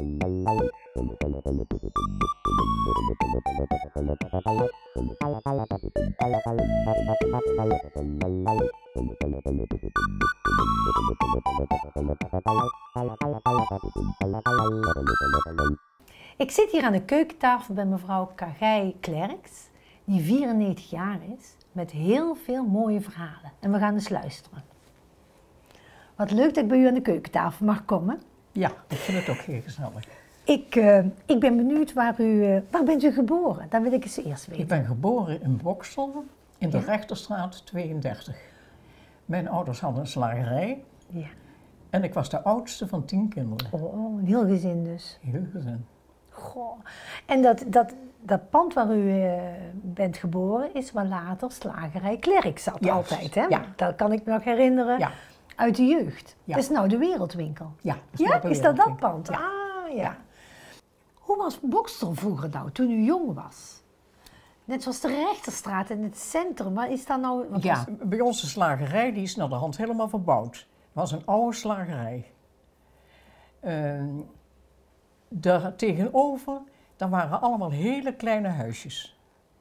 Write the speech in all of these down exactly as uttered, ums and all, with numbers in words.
Ik zit hier aan de keukentafel bij mevrouw Kagij Klerks, die vierennegentig jaar is, met heel veel mooie verhalen. En we gaan eens luisteren. Wat leuk dat ik bij u aan de keukentafel mag komen. Ja, ik vind het ook heel gezellig. Ik, uh, ik ben benieuwd, waar, u, uh, waar bent u geboren? Dat wil ik eens eerst weten. Ik ben geboren in Boxtel, in de Ja? Rechterstraat tweeëndertig. Mijn ouders hadden een slagerij. Ja. En ik was de oudste van tien kinderen. Oh, een heel gezin dus. Heel gezin. Goh. En dat, dat, dat pand waar u uh, bent geboren is waar later slagerij Klerks zat Ja, altijd, hè? ja. Dat kan ik me nog herinneren Ja. uit de jeugd. Ja. Dat is nou de Wereldwinkel. Ja, Ja, nou de is dat dat Wereldwinkel. pand? Ja. Ah, ja. Ja. Hoe was Boxtel vroeger nou, toen u jong was? Net zoals de Rechterstraat in het centrum, waar is dat nou? Wat Ja, was- bij ons de slagerij, die is naar de hand helemaal verbouwd. Het was een oude slagerij. Uh, daar tegenover, daar waren allemaal hele kleine huisjes.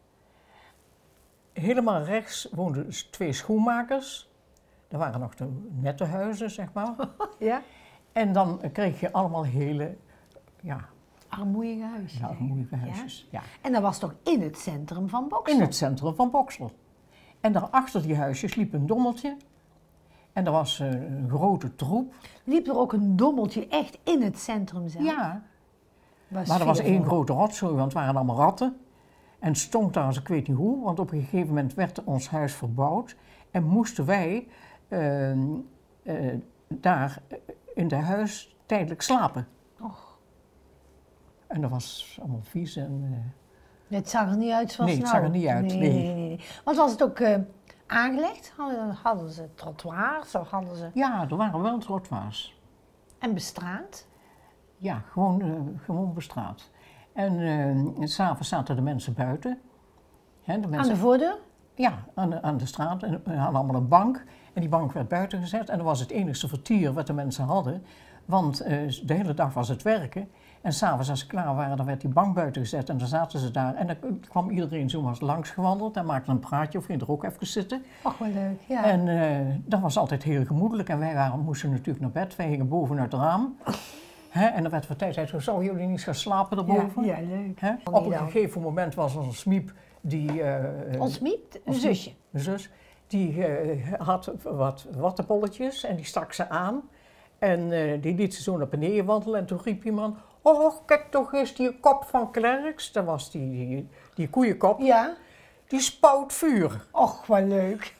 Helemaal rechts woonden twee schoenmakers. Dat waren nog de nette huizen, zeg maar. Ja? En dan kreeg je allemaal hele, ja, Armoeige huisjes. ja moeilijke huisjes. Ja. En dat was toch in het centrum van Boxtel? In het centrum van Boxtel. En daarachter die huisjes liep een dommeltje. En er was uh, een grote troep. Liep er ook een dommeltje echt in het centrum zelf? Ja, Was maar er was sfeervol. één grote rotzooi, want het waren allemaal ratten. En stonk daar als ik weet niet hoe, want op een gegeven moment werd ons huis verbouwd. En moesten wij uh, uh, daar in het huis tijdelijk slapen. Och. En dat was allemaal vies en... Uh, Het zag er niet uit zoals Nee, het nou. zag er niet uit, Nee, nee. nee, nee, nee. Want was het ook uh, aangelegd? Hadden, hadden ze trottoirs of hadden ze... ja, er waren wel trottoirs. En bestraat? Ja, gewoon, uh, gewoon bestraat. En uh, s'avonds zaten de mensen buiten. Hè, de mensen, Aan de voordeur? Ja, aan de, aan de straat. En we hadden allemaal een bank. En die bank werd buiten gezet. En dat was het enige vertier wat de mensen hadden. Want uh, de hele dag was het werken. En s'avonds als ze klaar waren, dan werd die bank buiten gezet. En dan zaten ze daar. En dan kwam iedereen zomaar langs gewandeld. En maakte een praatje of ging er ook even zitten. Och, wel leuk, ja. En uh, dat was altijd heel gemoedelijk. En wij waren, moesten natuurlijk naar bed. Wij gingen bovenuit het raam. He, en dan werd voor tijd gezegd, zouden jullie niet gaan slapen erboven? Ja, ja, leuk. He? Op een gegeven moment was er een smiep die... Uh, Ons miep, een zusje. Een zus, die uh, had wat wattenbolletjes en die stak ze aan. En uh, die liet ze zo naar beneden wandelen en toen riep iemand... Oh, kijk toch eens die kop van Klerks. Dat was die, die, die koeienkop. Ja. Die spout vuur. Och, wat leuk.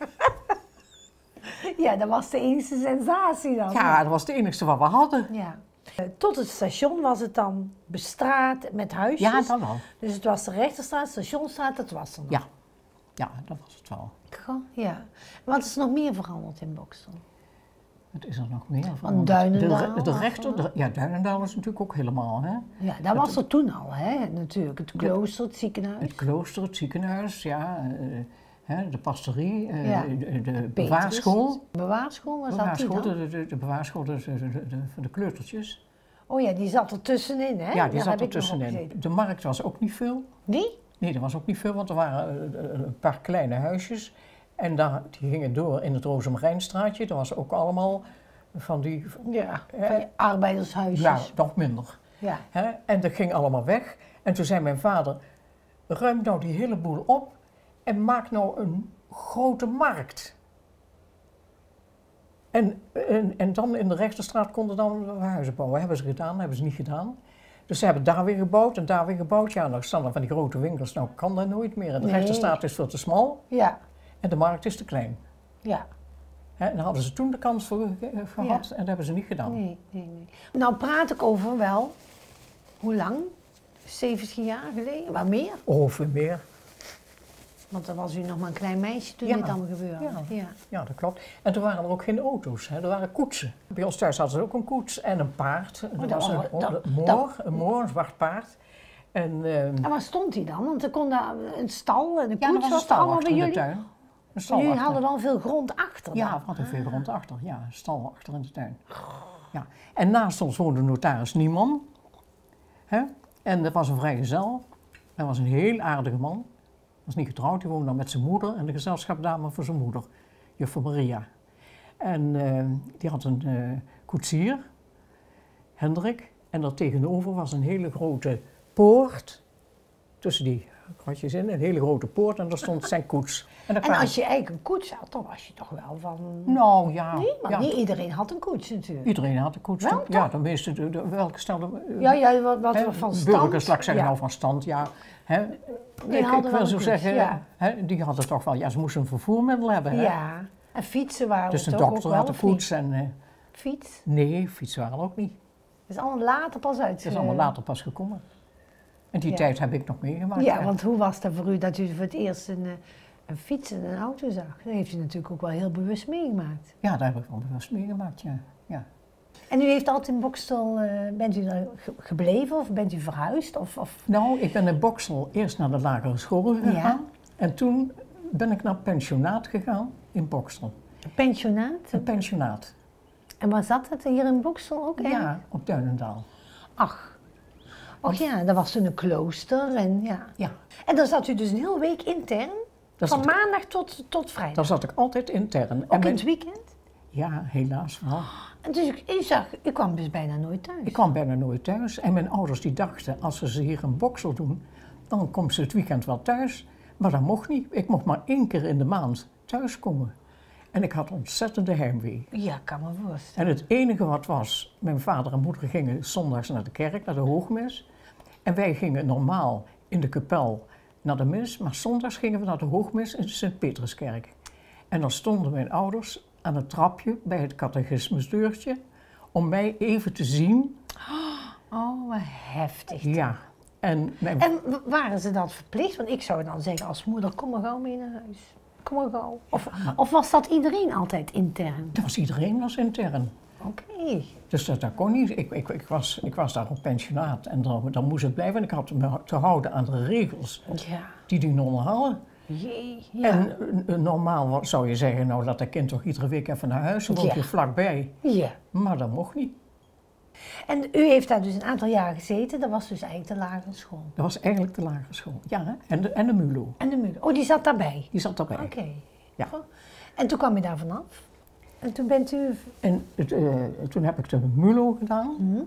Ja, dat was de enige sensatie dan. Ja, dat was het enige wat we hadden. Ja. Tot het station was het dan bestraat met huisjes. Ja, dat wel. Dus het was de Rechterstraat, Stationstraat, dat was er nog. Ja, ja, dat was het wel. Goh, ja. Wat is er nog meer veranderd in Boxtel? Wat is er nog meer van? Want Duinendaal? De, de rechter, de, ja, Duinendaal is natuurlijk ook helemaal, hè. Ja, dat was er toen al, hè, natuurlijk. Het klooster, het ziekenhuis. Het klooster, het ziekenhuis, ja, uh, hè, de pastorie, uh, Ja. de, de bewaarschool. Bewaarschool, waar zat die Bewaarschool, dan? de, de, de bewaarschool de, de, de, de, voor de kleutertjes. Oh ja, die zat er tussenin, hè? Ja, die Daar zat heb er ik nog op tussenin. gezeten. De markt was ook niet veel. Die? Nee, er was ook niet veel, want er waren uh, een paar kleine huisjes. En daar, die gingen door in het Rozemarijnstraatje. Dat was ook allemaal van die... Ja, hè, van die arbeidershuisjes. ja, nog minder. Ja. Hè? En dat ging allemaal weg. En toen zei mijn vader, ruim nou die hele boel op en maak nou een grote markt. En, en, en dan in de Rechterstraat konden dan huizen bouwen. Hebben ze gedaan, hebben ze niet gedaan. Dus ze hebben daar weer gebouwd en daar weer gebouwd. Ja, dan staan er van die grote winkels, nou kan dat nooit meer. En de Nee. Rechterstraat is veel te smal Ja, en de markt is te klein. ja. Hè? En daar hadden ze toen de kans voor ge- gehad Ja. en dat hebben ze niet gedaan. Nee, nee, nee. Nou praat ik over wel, hoe lang? zeventig jaar geleden? Wat meer? Of meer. Want dan was u nog maar een klein meisje toen Ja. dit allemaal gebeurde. Ja. Ja. Ja, dat klopt. En toen waren er ook geen auto's, hè. Er waren koetsen. Bij ons thuis hadden ze ook een koets en een paard. Er dat was een, was- dat- een moor, dat- een moor, een zwart paard. En, ehm, En waar stond hij dan? Want er kon daar een stal en een ja, er koets was een was er stal allemaal achter bij in de jullie. tuin. Een stal Jullie achter. hadden wel veel grond achter. Ja, dan. we hadden veel grond achter. Ja, een stal achter in de tuin. Ja. En naast ons woonde notaris Nieman. Hè? En dat was een vrijgezel. Hij was een heel aardige man. Hij was niet getrouwd, hij woonde dan met zijn moeder en de gezelschapsdame voor zijn moeder, juffrouw Maria. En uh, die had een uh, koetsier, Hendrik. En daar tegenover was een hele grote poort, tussen die kratjes in, een hele grote poort en daar stond zijn koets. En, en als je eigen een koets had, dan was je toch wel van... Nou ja. Nee, maar ja. niet iedereen had een koets natuurlijk. Iedereen had een koets. Wel, ja, de meeste, de, de, welke stelden... Uh, ja, ja, wat, wat he, van stand. Burgers, laat ik zeggen, ja. nou van stand, ja. He, die ik, hadden ik wel wil zo een zeggen, koets, ja. he, die hadden toch wel, ja, ze moesten een vervoermiddel hebben. He. Ja, en fietsen waren dus de toch ook dokter wel, had een koets en... Uh, fiets? Nee, fietsen waren ook niet. Dat is allemaal later pas uit. Dat is allemaal later pas gekomen. En die ja. tijd heb ik nog meegemaakt. Ja, hè. want hoe was het voor u dat u voor het eerst een, een fiets en een auto zag? Dat heeft u natuurlijk ook wel heel bewust meegemaakt. Ja, daar heb ik wel bewust meegemaakt, ja. ja. En u heeft altijd in Boxtel, uh, bent u daar gebleven of bent u verhuisd? Of, of? Nou, ik ben in Boxtel eerst naar de lagere school gegaan. Ja. En toen ben ik naar pensionaat gegaan in Boxtel. Een pensionaat? Een pensionaat. En waar zat het hier in Boxtel ook? Ja, hè? op Duinendaal. Ach. Och ja, dat was toen een klooster en ja. Ja. En dan zat u dus een hele week intern? Dat van zat, maandag tot, tot vrijdag? daar zat ik altijd intern. Ook En in mijn- het weekend? Ja, helaas wel. En dus ik, u zag, u kwam dus bijna nooit thuis? Ik kwam bijna nooit thuis. En mijn ouders die dachten, als ze ze hier in Boxtel doen, dan komt ze het weekend wel thuis. Maar dat mocht niet. Ik mocht maar één keer in de maand thuiskomen. En ik had ontzettende heimwee. Ja, kan me voorstellen. En het enige wat was, mijn vader en moeder gingen zondags naar de kerk, naar de hoogmis. En wij gingen normaal in de kapel naar de mis, maar zondags gingen we naar de hoogmis in de Sint-Peterskerk. En dan stonden mijn ouders aan het trapje bij het catechismusdeurtje om mij even te zien. Oh, wat heftig. Ja. En, mijn... En w- waren ze dat verplicht? Want ik zou dan zeggen als moeder, kom maar gauw mee naar huis. Kom maar gauw. Of, of was dat iedereen altijd intern? Dat was iedereen was intern. Oké. Dus dat, dat kon niet. Ik, ik, ik, was, ik was daar op pensionaat en dan, dan moest ik blijven. En ik had me te houden aan de regels Ja. die die nonnen hadden. Jee. Ja. En uh, normaal zou je zeggen, nou dat dat kind toch iedere week even naar huis, dan woont Ja. je vlakbij. ja. Maar dat mocht niet. En u heeft daar dus een aantal jaar gezeten. Dat was dus eigenlijk de lagere school. Dat was eigenlijk de lagere school. Ja, hè? En de, en de MULO. En de moeder. Oh, die zat daarbij? Die zat daarbij. Oké. Ja. Goh. En toen kwam u daar vanaf? En toen bent u... En het, uh, toen heb ik de MULO gedaan. Hm?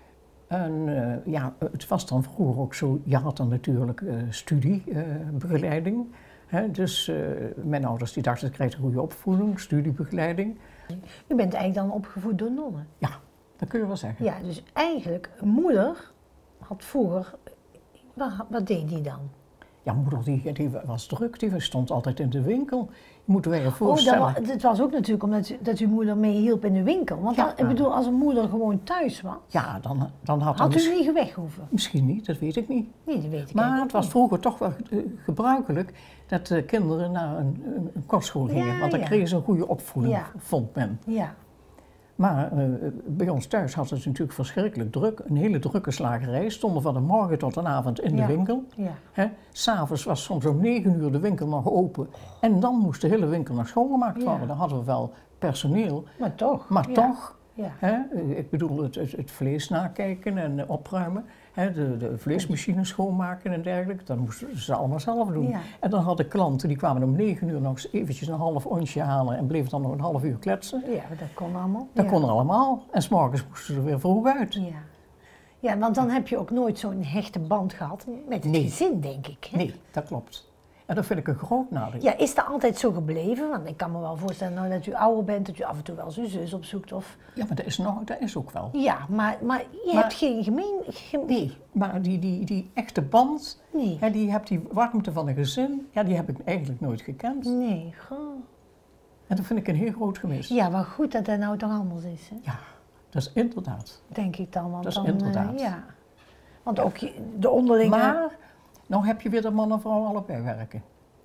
En uh, ja, het was dan vroeger ook zo, je had dan natuurlijk uh, studiebegeleiding. Hè? Dus uh, mijn ouders die dachten, ik krijg een goede opvoeding, studiebegeleiding. U bent eigenlijk dan opgevoed door nonnen? Ja, dat kun je wel zeggen. Ja, dus eigenlijk, een moeder had vroeger... Wat, wat deed die dan? Ja, moeder die, die was druk, die stond altijd in de winkel. Je moet je je Oh, voorstellen. dat, wa- dat was ook natuurlijk omdat u, dat uw moeder mee hielp in de winkel. Want Ja. dan, ik bedoel, als een moeder gewoon thuis was, Ja, dan, dan had, had hij u niet weg hoeven. misschien niet, dat weet ik niet. Nee, dat weet ik Maar eigenlijk het was niet. vroeger toch wel eh, gebruikelijk dat de kinderen naar een, een, een kostschool gingen. Ja, want dan ja. kregen ze een goede opvoeding, Ja. vond men. Ja, Maar eh, bij ons thuis had het natuurlijk verschrikkelijk druk. Een hele drukke slagerij. Stonden van de morgen tot de avond in de Ja. winkel. ja. Hè. S'avonds was soms om negen uur de winkel nog open. En dan moest de hele winkel nog schoongemaakt Ja. worden. Dan hadden we wel personeel. Maar toch. Maar ja. toch, Ja. hè, ik bedoel het, het, het vlees nakijken en eh, opruimen. Hè, de, de vleesmachine schoonmaken en dergelijke. Dat moesten ze allemaal zelf doen. Ja. En dan hadden klanten, die kwamen om negen uur nog eens eventjes een half onsje halen. En bleven dan nog een half uur kletsen. Ja, dat kon allemaal. Dat ja. kon allemaal. En 's morgens moesten ze er weer vroeg uit. Ja. Ja, want dan heb je ook nooit zo'n hechte band gehad met het Nee. gezin, denk ik. Hè? Nee, dat klopt. En dat vind ik een groot nadeel. Ja, is dat altijd zo gebleven? Want ik kan me wel voorstellen nou, dat u ouder bent, dat u af en toe wel eens uw zus opzoekt. Of... Ja, maar dat is, nog, dat is ook wel. Ja, maar, maar je Maar- hebt geen gemeen... Geen... Nee, maar die, die, die echte band, Nee. hè, die, hebt die warmte van een gezin, ja, die heb ik eigenlijk nooit gekend. Nee, goh. En dat vind ik een heel groot gemis. Ja, wat goed dat dat nou toch anders is, hè? Ja, dat is inderdaad. Denk ik dan. Want Dat is dan, eh, inderdaad. ja. Want ook je- de onderlinge... Maar, nou heb je weer dat man en vrouw allebei werken.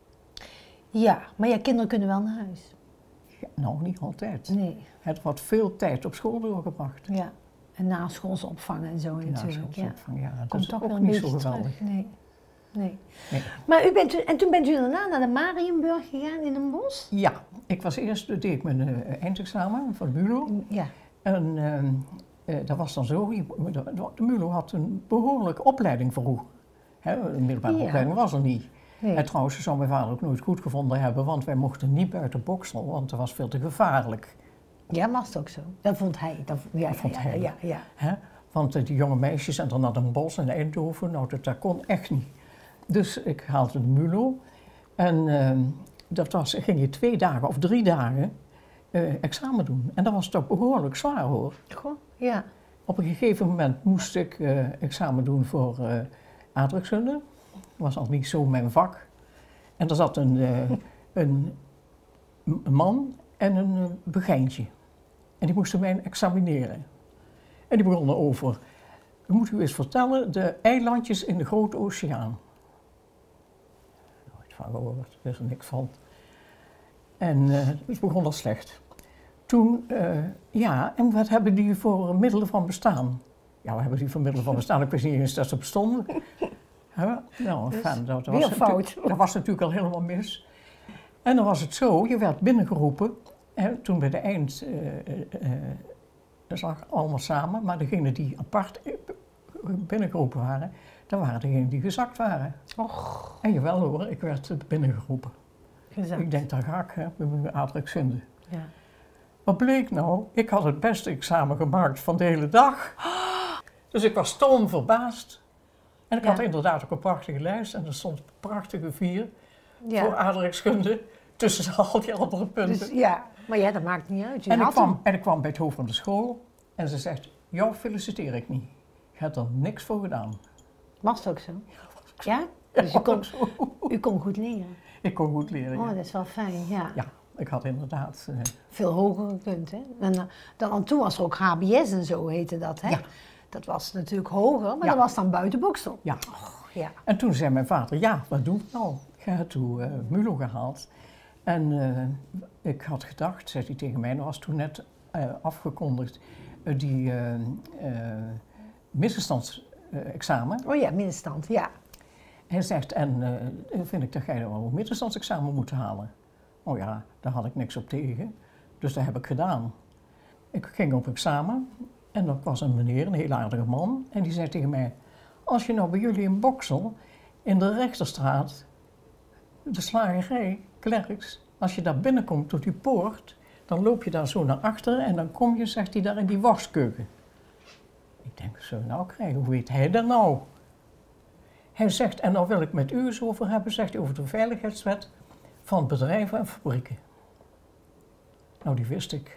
Ja, maar ja, kinderen kunnen wel naar huis. Ja, nou, niet altijd. Nee, Het wordt veel tijd op school doorgebracht. ja. En na schoolse opvang en zo natuurlijk. Ja. Van, ja, dat Komt is toch ook wel een niet beetje zo geweldig. terug. Nee. Nee. Nee. Maar u bent, en toen bent u daarna naar de Marienburg gegaan in Den Bosch? Ja, ik was eerst, deed ik mijn uh, eindexamen van MULO. Ja. En uh, uh, dat was dan zo, de, de MULO had een behoorlijke opleiding vroeg. Hè, een middelbare ja. opleiding was er niet. Nee. En trouwens, dat zou mijn vader ook nooit goed gevonden hebben, want wij mochten niet buiten Boxtel, want dat was veel te gevaarlijk. Ja, was het ook zo? Dat vond hij. Dat, ja, dat vond ja, hij. Ja, ja. Hè? Want uh, die jonge meisjes en dan naar Den Bosch en Eindhoven, nou dat, dat kon echt niet. Dus ik haalde de MULO en uh, dat was, ging je twee dagen of drie dagen uh, examen doen. En dat was toch behoorlijk zwaar hoor. Goh, ja. Op een gegeven moment moest ik uh, examen doen voor uh, aardrijkskunde. Dat was al niet zo mijn vak. En er zat een, uh, een, een man en een uh, begijntje. En die moesten mij examineren. En die begonnen over, ik moet u eens vertellen, de eilandjes in de Grote Oceaan. Nooit van gehoord, er is er niks van. En uh, het begon al slecht. Toen, uh, ja, en wat hebben die voor middelen van bestaan? Ja, wat hebben die voor middelen van bestaan? Ik wist niet eens dat ze bestonden. Huh? Nou, dus enfin, dat, dat, was fout. dat was natuurlijk al helemaal mis. En dan was het zo, je werd binnengeroepen. En toen bij de eind, uh, uh, uh, dat lag allemaal samen, maar degenen die apart binnengeroepen waren, dat waren degenen die gezakt waren. Och. En jawel hoor, ik werd binnengeroepen. Gezakt. Ik denk, daar ga ik, hè, met mijn aardrijkskunde. Ja. Wat bleek nou? Ik had het beste examen gemaakt van de hele dag. Dus ik was stom verbaasd. En ik ja. had inderdaad ook een prachtige lijst en er stond een prachtige vier ja. voor aardrijkskunde tussen al die andere punten. Dus, ja, maar ja, dat maakt niet uit. Je en, ik kwam, en ik kwam bij het hoofd van de school en ze zegt, jou feliciteer ik niet. Je hebt er niks voor gedaan. Was het ook zo? Ja? Dus ja, u, kon, u kon goed leren? Ik kon goed leren, Oh, ja. dat is wel fijn, ja. Ja, ik had inderdaad... Uh, veel hoger gekund, hè? En dan, toen was er ook H B S en zo heette dat, hè? Ja. Dat was natuurlijk hoger, maar ja. dat was dan buiten Boxtel. Ja. Och, ja. En toen zei mijn vader, ja, wat doe ik nou? Ik heb toen uh, MULO gehaald. En uh, ik had gedacht, zei hij tegen mij, dat was toen net uh, afgekondigd, uh, die uh, uh, middenstandsexamen. Oh ja, middenstand, ja. Hij zegt, en uh, vind ik dat jij wel een middenstandsexamen moet halen. Oh ja, daar had ik niks op tegen, dus dat heb ik gedaan. Ik ging op examen en er was een meneer, een heel aardige man, en die zei tegen mij, als je nou bij jullie in Boxtel, in de Rechterstraat, de slagerij, Klerks, als je daar binnenkomt tot die poort, dan loop je daar zo naar achteren en dan kom je, zegt hij, daar in die waskeuken. Ik denk, zo nou krijgen, hoe weet hij dat nou? Hij zegt, en dan wil ik met u eens over hebben, zegt hij, over de veiligheidswet van bedrijven en fabrieken. Nou, die wist ik.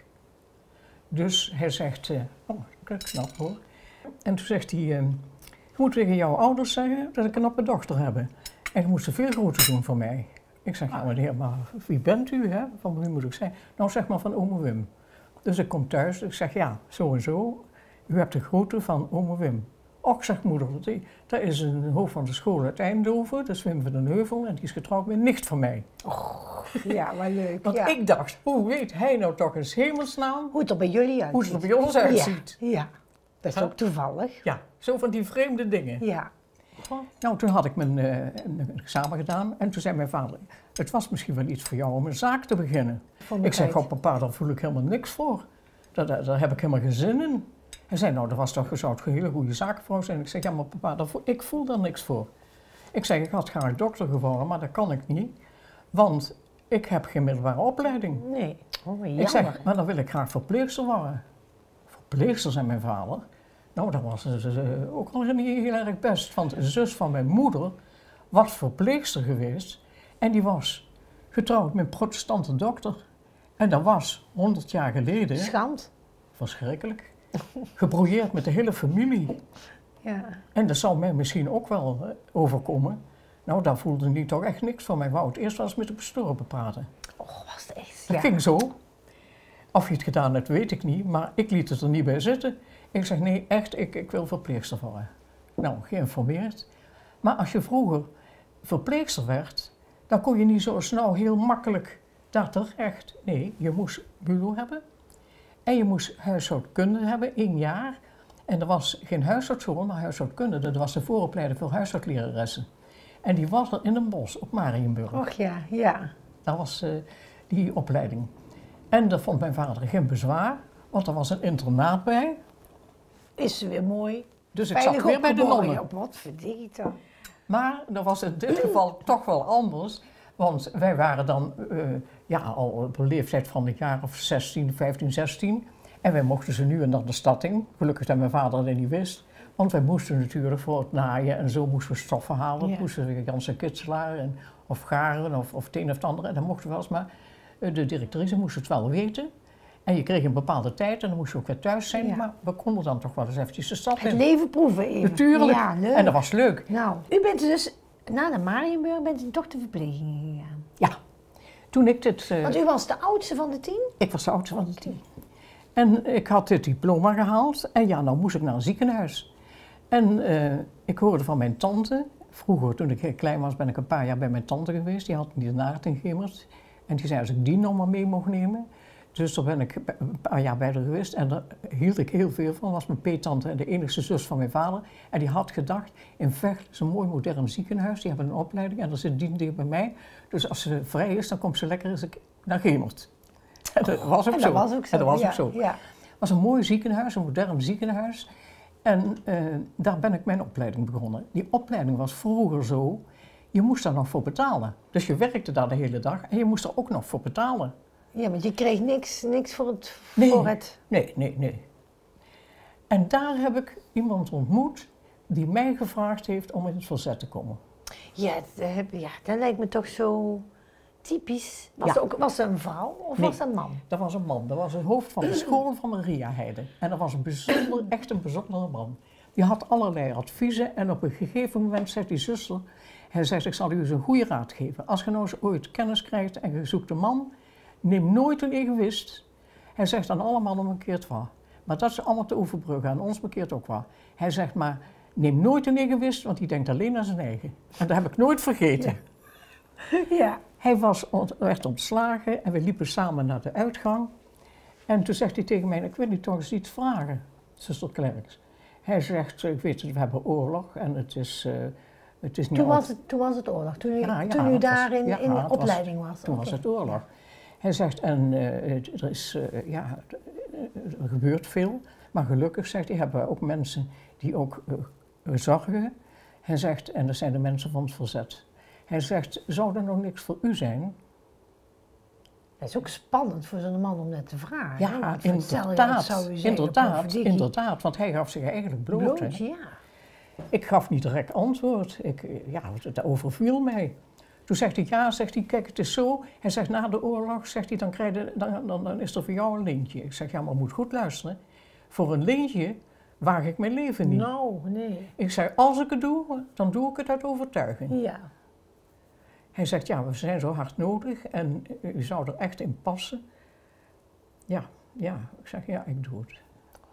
Dus hij zegt, uh, oh, ik snap hoor. En toen zegt hij, uh, je moet tegen jouw ouders zeggen dat ik een knappe dochter heb. En je moet ze veel groter doen voor mij. Ik zeg, ja meneer, maar wie bent u, hè? Van wie moet ik zijn? Nou, zeg maar van ome Wim. Dus ik kom thuis, ik zeg, ja, zo en zo. U hebt de groeten van ome Wim. Och, zegt moeder, dat is een hoofd van de school uit Eindhoven, dat is Wim van den Heuvel en die is getrouwd met een nicht van mij. Och, ja, wat leuk. Want ja. ik dacht, hoe weet hij nou toch eens hemelsnaam? Hoe het er bij jullie uitziet. Hoe het er bij ons uitziet. Ja, ja. Dat is huh? ook toevallig. Ja, zo van die vreemde dingen. Ja. Nou, toen had ik mijn uh, een examen gedaan en toen zei mijn vader, het was misschien wel iets voor jou om een zaak te beginnen. Ik zeg, oh papa, daar voel ik helemaal niks voor. Daar, daar, daar heb ik helemaal geen zin in. Hij zei, nou, dat was toch, je zou het een hele goede zakenvrouw zijn. Ik zeg, ja, maar papa, daar voel, ik voel daar niks voor. Ik zeg, ik had graag dokter geworden, maar dat kan ik niet. Want ik heb geen middelbare opleiding. Nee, oh, jammer. Ik zeg, maar dan wil ik graag verpleegster worden. Verpleegster, zei mijn vader. Nou, dat was uh, ook al niet heel erg best. Want een zus van mijn moeder was verpleegster geweest. En die was getrouwd met een protestante dokter. En dat was honderd jaar geleden. Schand. Verschrikkelijk. Gebrouilleerd met de hele familie. Ja. En dat zou mij misschien ook wel uh, overkomen. Nou, daar voelde hij toch echt niks van. Mij wou het eerst wel eens met de pastoor praten. Och, was het echt? Dat ja. ging zo. Of je het gedaan hebt, weet ik niet. Maar ik liet het er niet bij zitten. Ik zeg, nee, echt, ik, ik wil verpleegster worden. Nou, geïnformeerd. Maar als je vroeger verpleegster werd, dan kon je niet zo snel heel makkelijk daar terecht. Nee, je moest MULO hebben. En je moest huishoudkunde hebben, één jaar. En er was geen huishoudschool, maar huishoudkunde. Dat was de vooropleiding voor huishoudleraressen. En die was er in Den Bosch, op Mariënburg. Och ja, ja. Dat was uh, die opleiding. En dat vond mijn vader geen bezwaar, want er was een internaat bij. is ze weer mooi. Dus ik zat weer bij de nonnen. Op wat verdikkie dan. Maar dat was in dit geval toch wel anders. Want wij waren dan uh, ja, al op een leeftijd van een jaar of zestien, vijftien, zestien. En wij mochten ze nu en dan de stad in. Gelukkig dat mijn vader dat niet wist. Want wij moesten natuurlijk voor het naaien en zo moesten we stoffen halen. Ja. Moesten we Jansen Kitselaar en, of garen of, of het een of het andere. En dan mochten we wel eens, maar de directrice moest het wel weten. En je kreeg een bepaalde tijd en dan moest je ook weer thuis zijn. Ja. Maar we konden dan toch wel eens eventjes de stad in. Het leven proeven even. Natuurlijk. Ja, leuk. En dat was leuk. Nou, u bent dus na de Mariënburg bent u toch de verpleging gegaan? Ja. Toen ik dit... Uh, Want u was de oudste van de tien? Ik was de oudste van de tien. En ik had dit diploma gehaald en ja, nou moest ik naar een ziekenhuis. En uh, ik hoorde van mijn tante, vroeger toen ik klein was ben ik een paar jaar bij mijn tante geweest, die had die naart in Gemert. En die zei als ik die nog maar mee mocht nemen. Dus daar ben ik een paar jaar bij haar geweest en daar hield ik heel veel van. Dat was mijn peettante en de enigste zus van mijn vader. En die had gedacht, in Vecht is een mooi modern ziekenhuis, die hebben een opleiding en dat zit die dicht bij mij. Dus als ze vrij is, dan komt ze lekker eens naar Gemert. En dat was ook en zo. Dat was ook zo. En dat was ja, ook zo. Ja. Het was een mooi ziekenhuis, een modern ziekenhuis. En uh, daar ben ik mijn opleiding begonnen. Die opleiding was vroeger zo, je moest daar nog voor betalen. Dus je werkte daar de hele dag en je moest er ook nog voor betalen. Ja, want je kreeg niks, niks voor het... Nee, voor het... nee, nee, nee. En daar heb ik iemand ontmoet die mij gevraagd heeft om in het verzet te komen. Ja, dat, heb, ja, dat lijkt me toch zo typisch. Was, Ja. het ook, was het een vrouw of Nee, was het een man? Dat was een man. Dat was het hoofd van de school van Maria Heide. En dat was een bijzonder, echt een bijzondere man. Die had allerlei adviezen en op een gegeven moment zei die zuster, hij zegt, ik zal u eens een goede raad geven. Als je nou eens ooit kennis krijgt en je zoekt een man, neem nooit een egoïst. Hij zegt aan alle mannen een keer het waar. Maar dat is allemaal te overbruggen, aan ons bekeert ook waar. Hij zegt maar, neem nooit een egoïst, want die denkt alleen aan zijn eigen. En dat heb ik nooit vergeten. Ja. Ja. Hij was, werd ontslagen en we liepen samen naar de uitgang. En toen zegt hij tegen mij, ik wil u toch eens iets vragen, zuster Klerks. Hij zegt, ik weet het, we hebben oorlog en het is, uh, het is niet... Toen was, het, toen was het oorlog, toen u, ja, ja, toen u daar was, in, ja, in de opleiding was. was. Toen okay. was het oorlog. Ja. Hij zegt, en uh, er is, uh, ja, er gebeurt veel, maar gelukkig, zegt hij, hebben we ook mensen die ook uh, zorgen. Hij zegt, en dat zijn de mensen van het verzet. Hij zegt, zou er nog niks voor u zijn? Dat is ook spannend voor zo'n man om dat te vragen. Ja, want inderdaad, zou u zeggen, inderdaad, inderdaad, want hij gaf zich eigenlijk bloot. Bloot, ja. Ik gaf niet direct antwoord, ik, ja, het overviel mij. Toen zegt hij, ja, zegt hij, kijk, het is zo. Hij zegt, na de oorlog, zegt hij, dan, krijg je, dan, dan, dan is er voor jou een lintje. Ik zeg, ja, maar moet goed luisteren. Voor een lintje waag ik mijn leven niet. Nou, nee. Ik zeg, als ik het doe, dan doe ik het uit overtuiging. Ja. Hij zegt, ja, we zijn zo hard nodig en u zou er echt in passen. Ja, ja. Ik zeg, ja, ik doe het.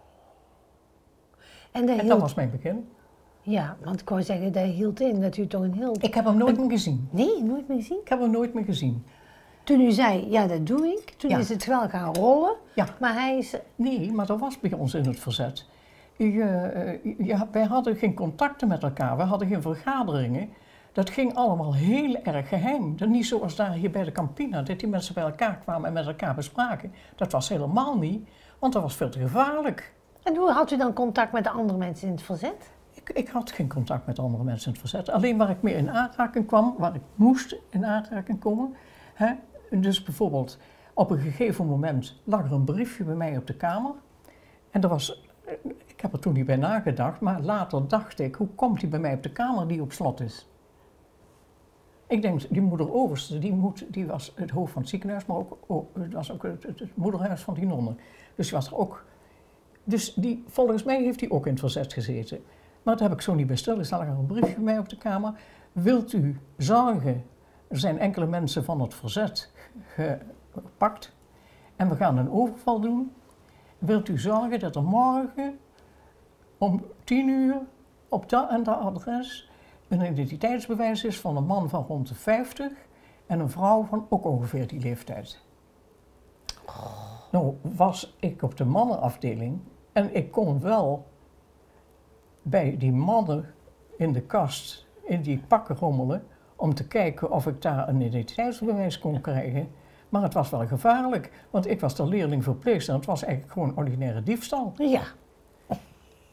En, dat, en hield... dat was mijn begin. Ja, want ik wou zeggen, dat hield in dat u toch een heel... Ik heb hem nooit meer gezien. Nee, nooit meer gezien? Ik heb hem nooit meer gezien. Toen u zei, ja, dat doe ik, toen ja. is het wel gaan rollen, ja. maar hij is... Nee, maar dat was bij ons in het verzet. Je, uh, ja, wij hadden geen contacten met elkaar, we hadden geen vergaderingen. Dat ging allemaal heel erg geheim. Dat niet zoals daar hier bij de Campina, dat die mensen bij elkaar kwamen en met elkaar bespraken. Dat was helemaal niet, want dat was veel te gevaarlijk. En hoe had u dan contact met de andere mensen in het verzet? Ik, ik had geen contact met andere mensen in het verzet. Alleen waar ik mee in aanraking kwam, waar ik moest in aanraking komen. Hè? Dus bijvoorbeeld, op een gegeven moment lag er een briefje bij mij op de kamer. En dat was, ik heb er toen niet bij nagedacht, maar later dacht ik, hoe komt die bij mij op de kamer die op slot is? Ik denk, die moeder Overste, die, moet, die was het hoofd van het ziekenhuis, maar ook, oh, het was ook het, het moederhuis van die nonnen. Dus die was er ook. Dus die, volgens mij heeft hij ook in het verzet gezeten. Maar dat heb ik zo niet bij stil. Er staat er een briefje bij mij op de kamer. Wilt u zorgen, er zijn enkele mensen van het verzet gepakt en we gaan een overval doen. Wilt u zorgen dat er morgen om tien uur op dat en dat adres een identiteitsbewijs is van een man van rond de vijftig en een vrouw van ook ongeveer die leeftijd. Oh. Nou was ik op de mannenafdeling en ik kon wel bij die mannen in de kast, in die pakken rommelen, om te kijken of ik daar een identiteitsbewijs kon krijgen. Maar het was wel gevaarlijk, want ik was de leerling verpleegster en het was eigenlijk gewoon ordinaire diefstal. Ja.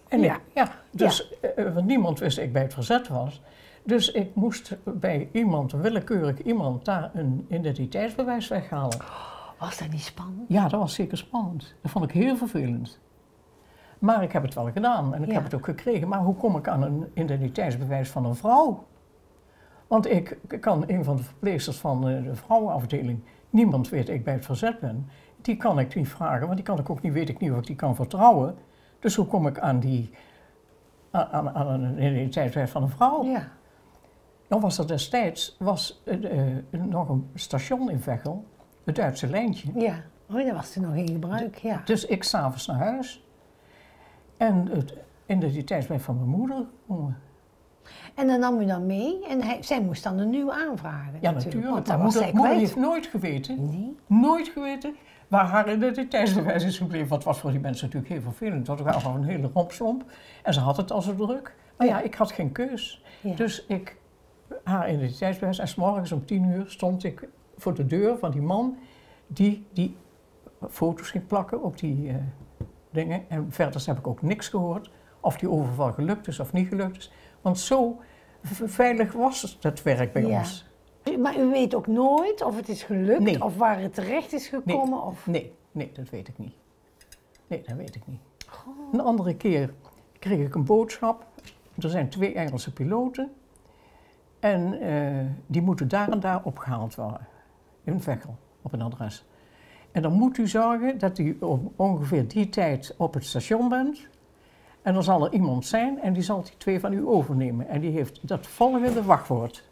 En Ja. ik, ja, dus uh, want niemand wist dat ik bij het verzet was. Dus ik moest bij iemand, willekeurig iemand, daar een identiteitsbewijs weghalen. Was dat niet spannend? Ja, dat was zeker spannend. Dat vond ik heel vervelend. Maar ik heb het wel gedaan en ik Ja. heb het ook gekregen. Maar hoe kom ik aan een identiteitsbewijs van een vrouw? Want ik kan een van de verpleegsters van de vrouwenafdeling, niemand weet dat ik bij het verzet ben, die kan ik niet vragen, want die kan ik ook niet, weet ik niet of ik die kan vertrouwen. Dus hoe kom ik aan, die, aan, aan een identiteitsbewijs van een vrouw? Ja. Dan was er destijds was, uh, uh, nog een station in Veghel, het Duitse lijntje. Ja. Oh, dat was toen nog in gebruik, ja. Dus ik s'avonds naar huis en het identiteitsbewijs van mijn moeder komen. En dan nam u dan mee en hij, zij moest dan een nieuw aanvragen. Ja, natuurlijk. natuurlijk. Want dat Maar was moeder, zij moeder kwijt. heeft nooit geweten, Nee. nooit geweten waar haar identiteitsbewijs is gebleven. Wat was voor die mensen natuurlijk heel vervelend. Want we waren een hele rompslomp en ze had het al zo druk. Maar ja, ik had geen keus. Ja. Dus ik, haar identiteitsbewijs, en 's morgens om tien uur stond ik voor de deur van die man die die foto's ging plakken op die uh, dingen. En verder heb ik ook niks gehoord of die overval gelukt is of niet gelukt is. Want zo veilig was het werk bij Ja. ons. Maar u weet ook nooit of het is gelukt Nee. of waar het terecht is gekomen? Nee. Of... Nee, nee, dat weet ik niet. Nee, dat weet ik niet. Een andere keer kreeg ik een boodschap. Er zijn twee Engelse piloten. En uh, die moeten daar en daar opgehaald worden. In Veghel, op een adres. En dan moet u zorgen dat u op ongeveer die tijd op het station bent. En dan zal er iemand zijn en die zal die twee van u overnemen. En die heeft dat volgende wachtwoord.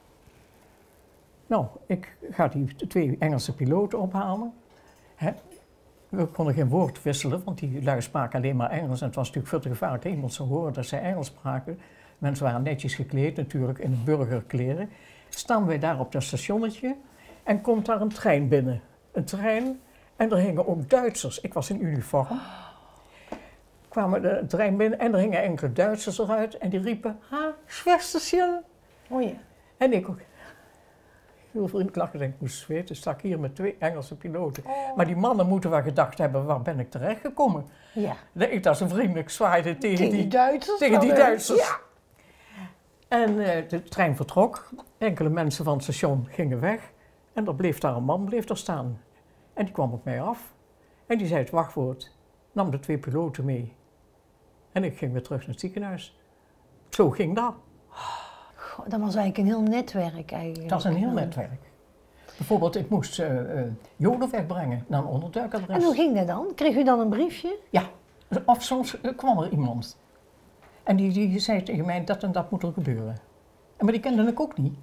Nou, ik ga die twee Engelse piloten ophalen. Hè? We konden geen woord wisselen, want die lui spraken alleen maar Engels. En het was natuurlijk veel te gevaarlijk dat iemand zou horen dat zij Engels spraken. Mensen waren netjes gekleed, natuurlijk in burgerkleren. Staan wij daar op dat stationnetje en komt daar een trein binnen. Een trein en er hingen ook Duitsers. Ik was in uniform. Kwamen de trein binnen en er hingen enkele Duitsers eruit en die riepen, ha, Schwesterchen. Oh ja. En ik ook. Heel vriendelijk lachen, denk ik, moest zweten. Sta ik hier met twee Engelse piloten. Oh. Maar die mannen moeten wel gedacht hebben, waar ben ik terechtgekomen? Ja. Dat ik daar zo vriendelijk zwaaide tegen, Tegen die die, Duitsers? tegen die dan, hè? Duitsers. Ja. En uh, de trein vertrok. Enkele mensen van het station gingen weg. En er bleef daar een man bleef daar staan. En die kwam op mij af. En die zei het wachtwoord. Nam de twee piloten mee. En ik ging weer terug naar het ziekenhuis. Zo ging dat. Goh, dat was eigenlijk een heel netwerk eigenlijk. Dat is een heel netwerk. Bijvoorbeeld, ik moest uh, uh, joden wegbrengen naar een onderduikadres. En hoe ging dat dan? Kreeg u dan een briefje? Ja, of soms uh, kwam er iemand. En die, die zei tegen mij, dat en dat moet er gebeuren. En maar die kende ik ook niet.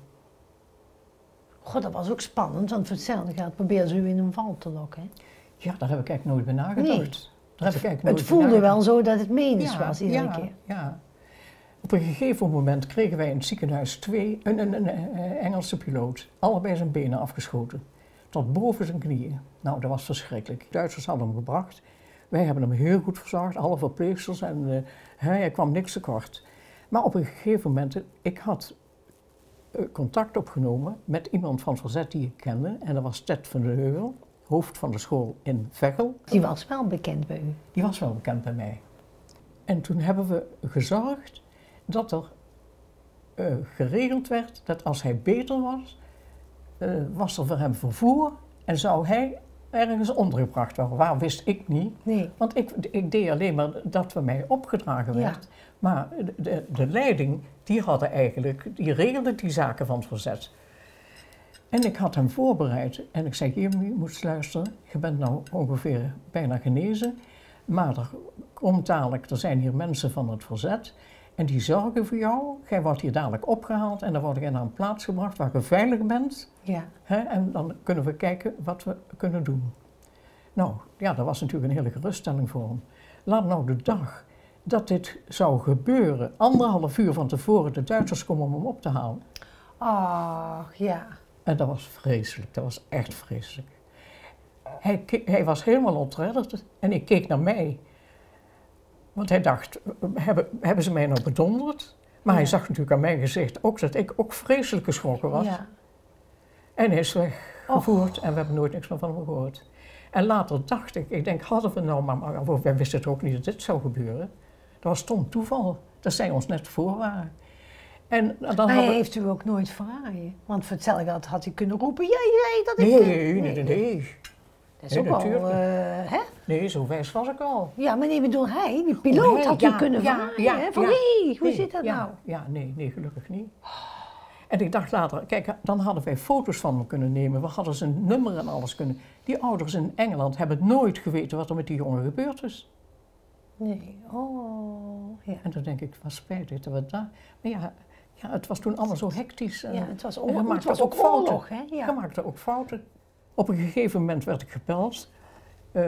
God, dat was ook spannend, want voor hetzelfde geld probeerden ze u in een val te lokken. Hè? Ja, daar heb ik eigenlijk nooit bij nagedacht. Nee. Daar heb ik eigenlijk Het nooit voelde bij wel zo dat het menens ja, was iedere ja, keer. Ja. Op een gegeven moment kregen wij in het ziekenhuis twee, een, een, een, een Engelse piloot, allebei zijn benen afgeschoten, tot boven zijn knieën. Nou, dat was verschrikkelijk. De Duitsers hadden hem gebracht. Wij hebben hem heel goed verzorgd, alle verpleegsters, en uh, hij kwam niks tekort. Maar op een gegeven moment, ik had uh, contact opgenomen met iemand van het verzet die ik kende, en dat was Ted van de Heuvel, hoofd van de school in Veghel. Die was wel bekend bij u. Die was wel bekend bij mij. En toen hebben we gezorgd dat er uh, geregeld werd dat als hij beter was, uh, was er voor hem vervoer en zou hij ergens ondergebracht worden. Waar wist ik niet, Nee. want ik, ik deed alleen maar dat we mij opgedragen werd. Ja. Maar de, de, de leiding, die hadden eigenlijk, die regelde die zaken van het verzet. En ik had hem voorbereid en ik zei, je moet luisteren, je bent nou ongeveer bijna genezen, maar er komt dadelijk, er zijn hier mensen van het verzet en die zorgen voor jou. Jij wordt hier dadelijk opgehaald en dan word je naar een plaats gebracht waar je veilig bent. Ja. Hè, en dan kunnen we kijken wat we kunnen doen. Nou, ja, dat was natuurlijk een hele geruststelling voor hem. Laat nou de dag dat dit zou gebeuren, anderhalf uur van tevoren, de Duitsers komen om hem op te halen. Ach, ja. En dat was vreselijk, dat was echt vreselijk. Hij, keek, hij was helemaal ontredderd en ik keek naar mij. Want hij dacht, hebben, hebben ze mij nou bedonderd? Maar ja. Hij zag natuurlijk aan mijn gezicht ook dat ik ook vreselijk geschrokken was. Ja. En hij is weggevoerd oh. en we hebben nooit niks meer van hem gehoord. En later dacht ik, ik denk, hadden we nou maar, wij wisten het ook niet dat dit zou gebeuren. was stom toeval, dat zij ons net voor waren. En dan maar hadden... heeft u ook nooit verraaien? Want voor hetzelfde geld had hij kunnen roepen, jij zei dat ik... Nee, nee, nee, nee. Dat is ook nee, wel, uh, hè? Nee, zo wijs was ik al. Ja, maar nee, bedoel hij, die piloot oh, hij, had ja, u kunnen ja, verraaien, ja, hè? Van, ja, hé, hey, hoe nee, zit dat ja, nou? Ja, nee, nee, gelukkig niet. En ik dacht later, kijk, dan hadden wij foto's van hem kunnen nemen. We hadden zijn nummer en alles kunnen. Die ouders in Engeland hebben nooit geweten wat er met die jongen gebeurd is. Nee, oh, ja. En dan denk ik, wat spijtig dat we daar... Maar ja, ja, het was toen allemaal zo hectisch. Ja, het was, en je het maakte was ook ook fouten. oorlog, hè? Ja. Je maakte ook fouten. Op een gegeven moment werd ik gebeld. Uh,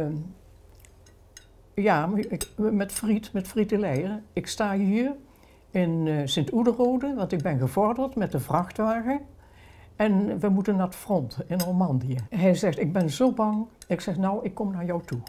ja, ik, met Friet, met Friet de Leijer. Ik sta hier in uh, Sint-Oederode, want ik ben gevorderd met de vrachtwagen. En we moeten naar het front in Normandië. Hij zegt, ik ben zo bang. Ik zeg, nou, ik kom naar jou toe.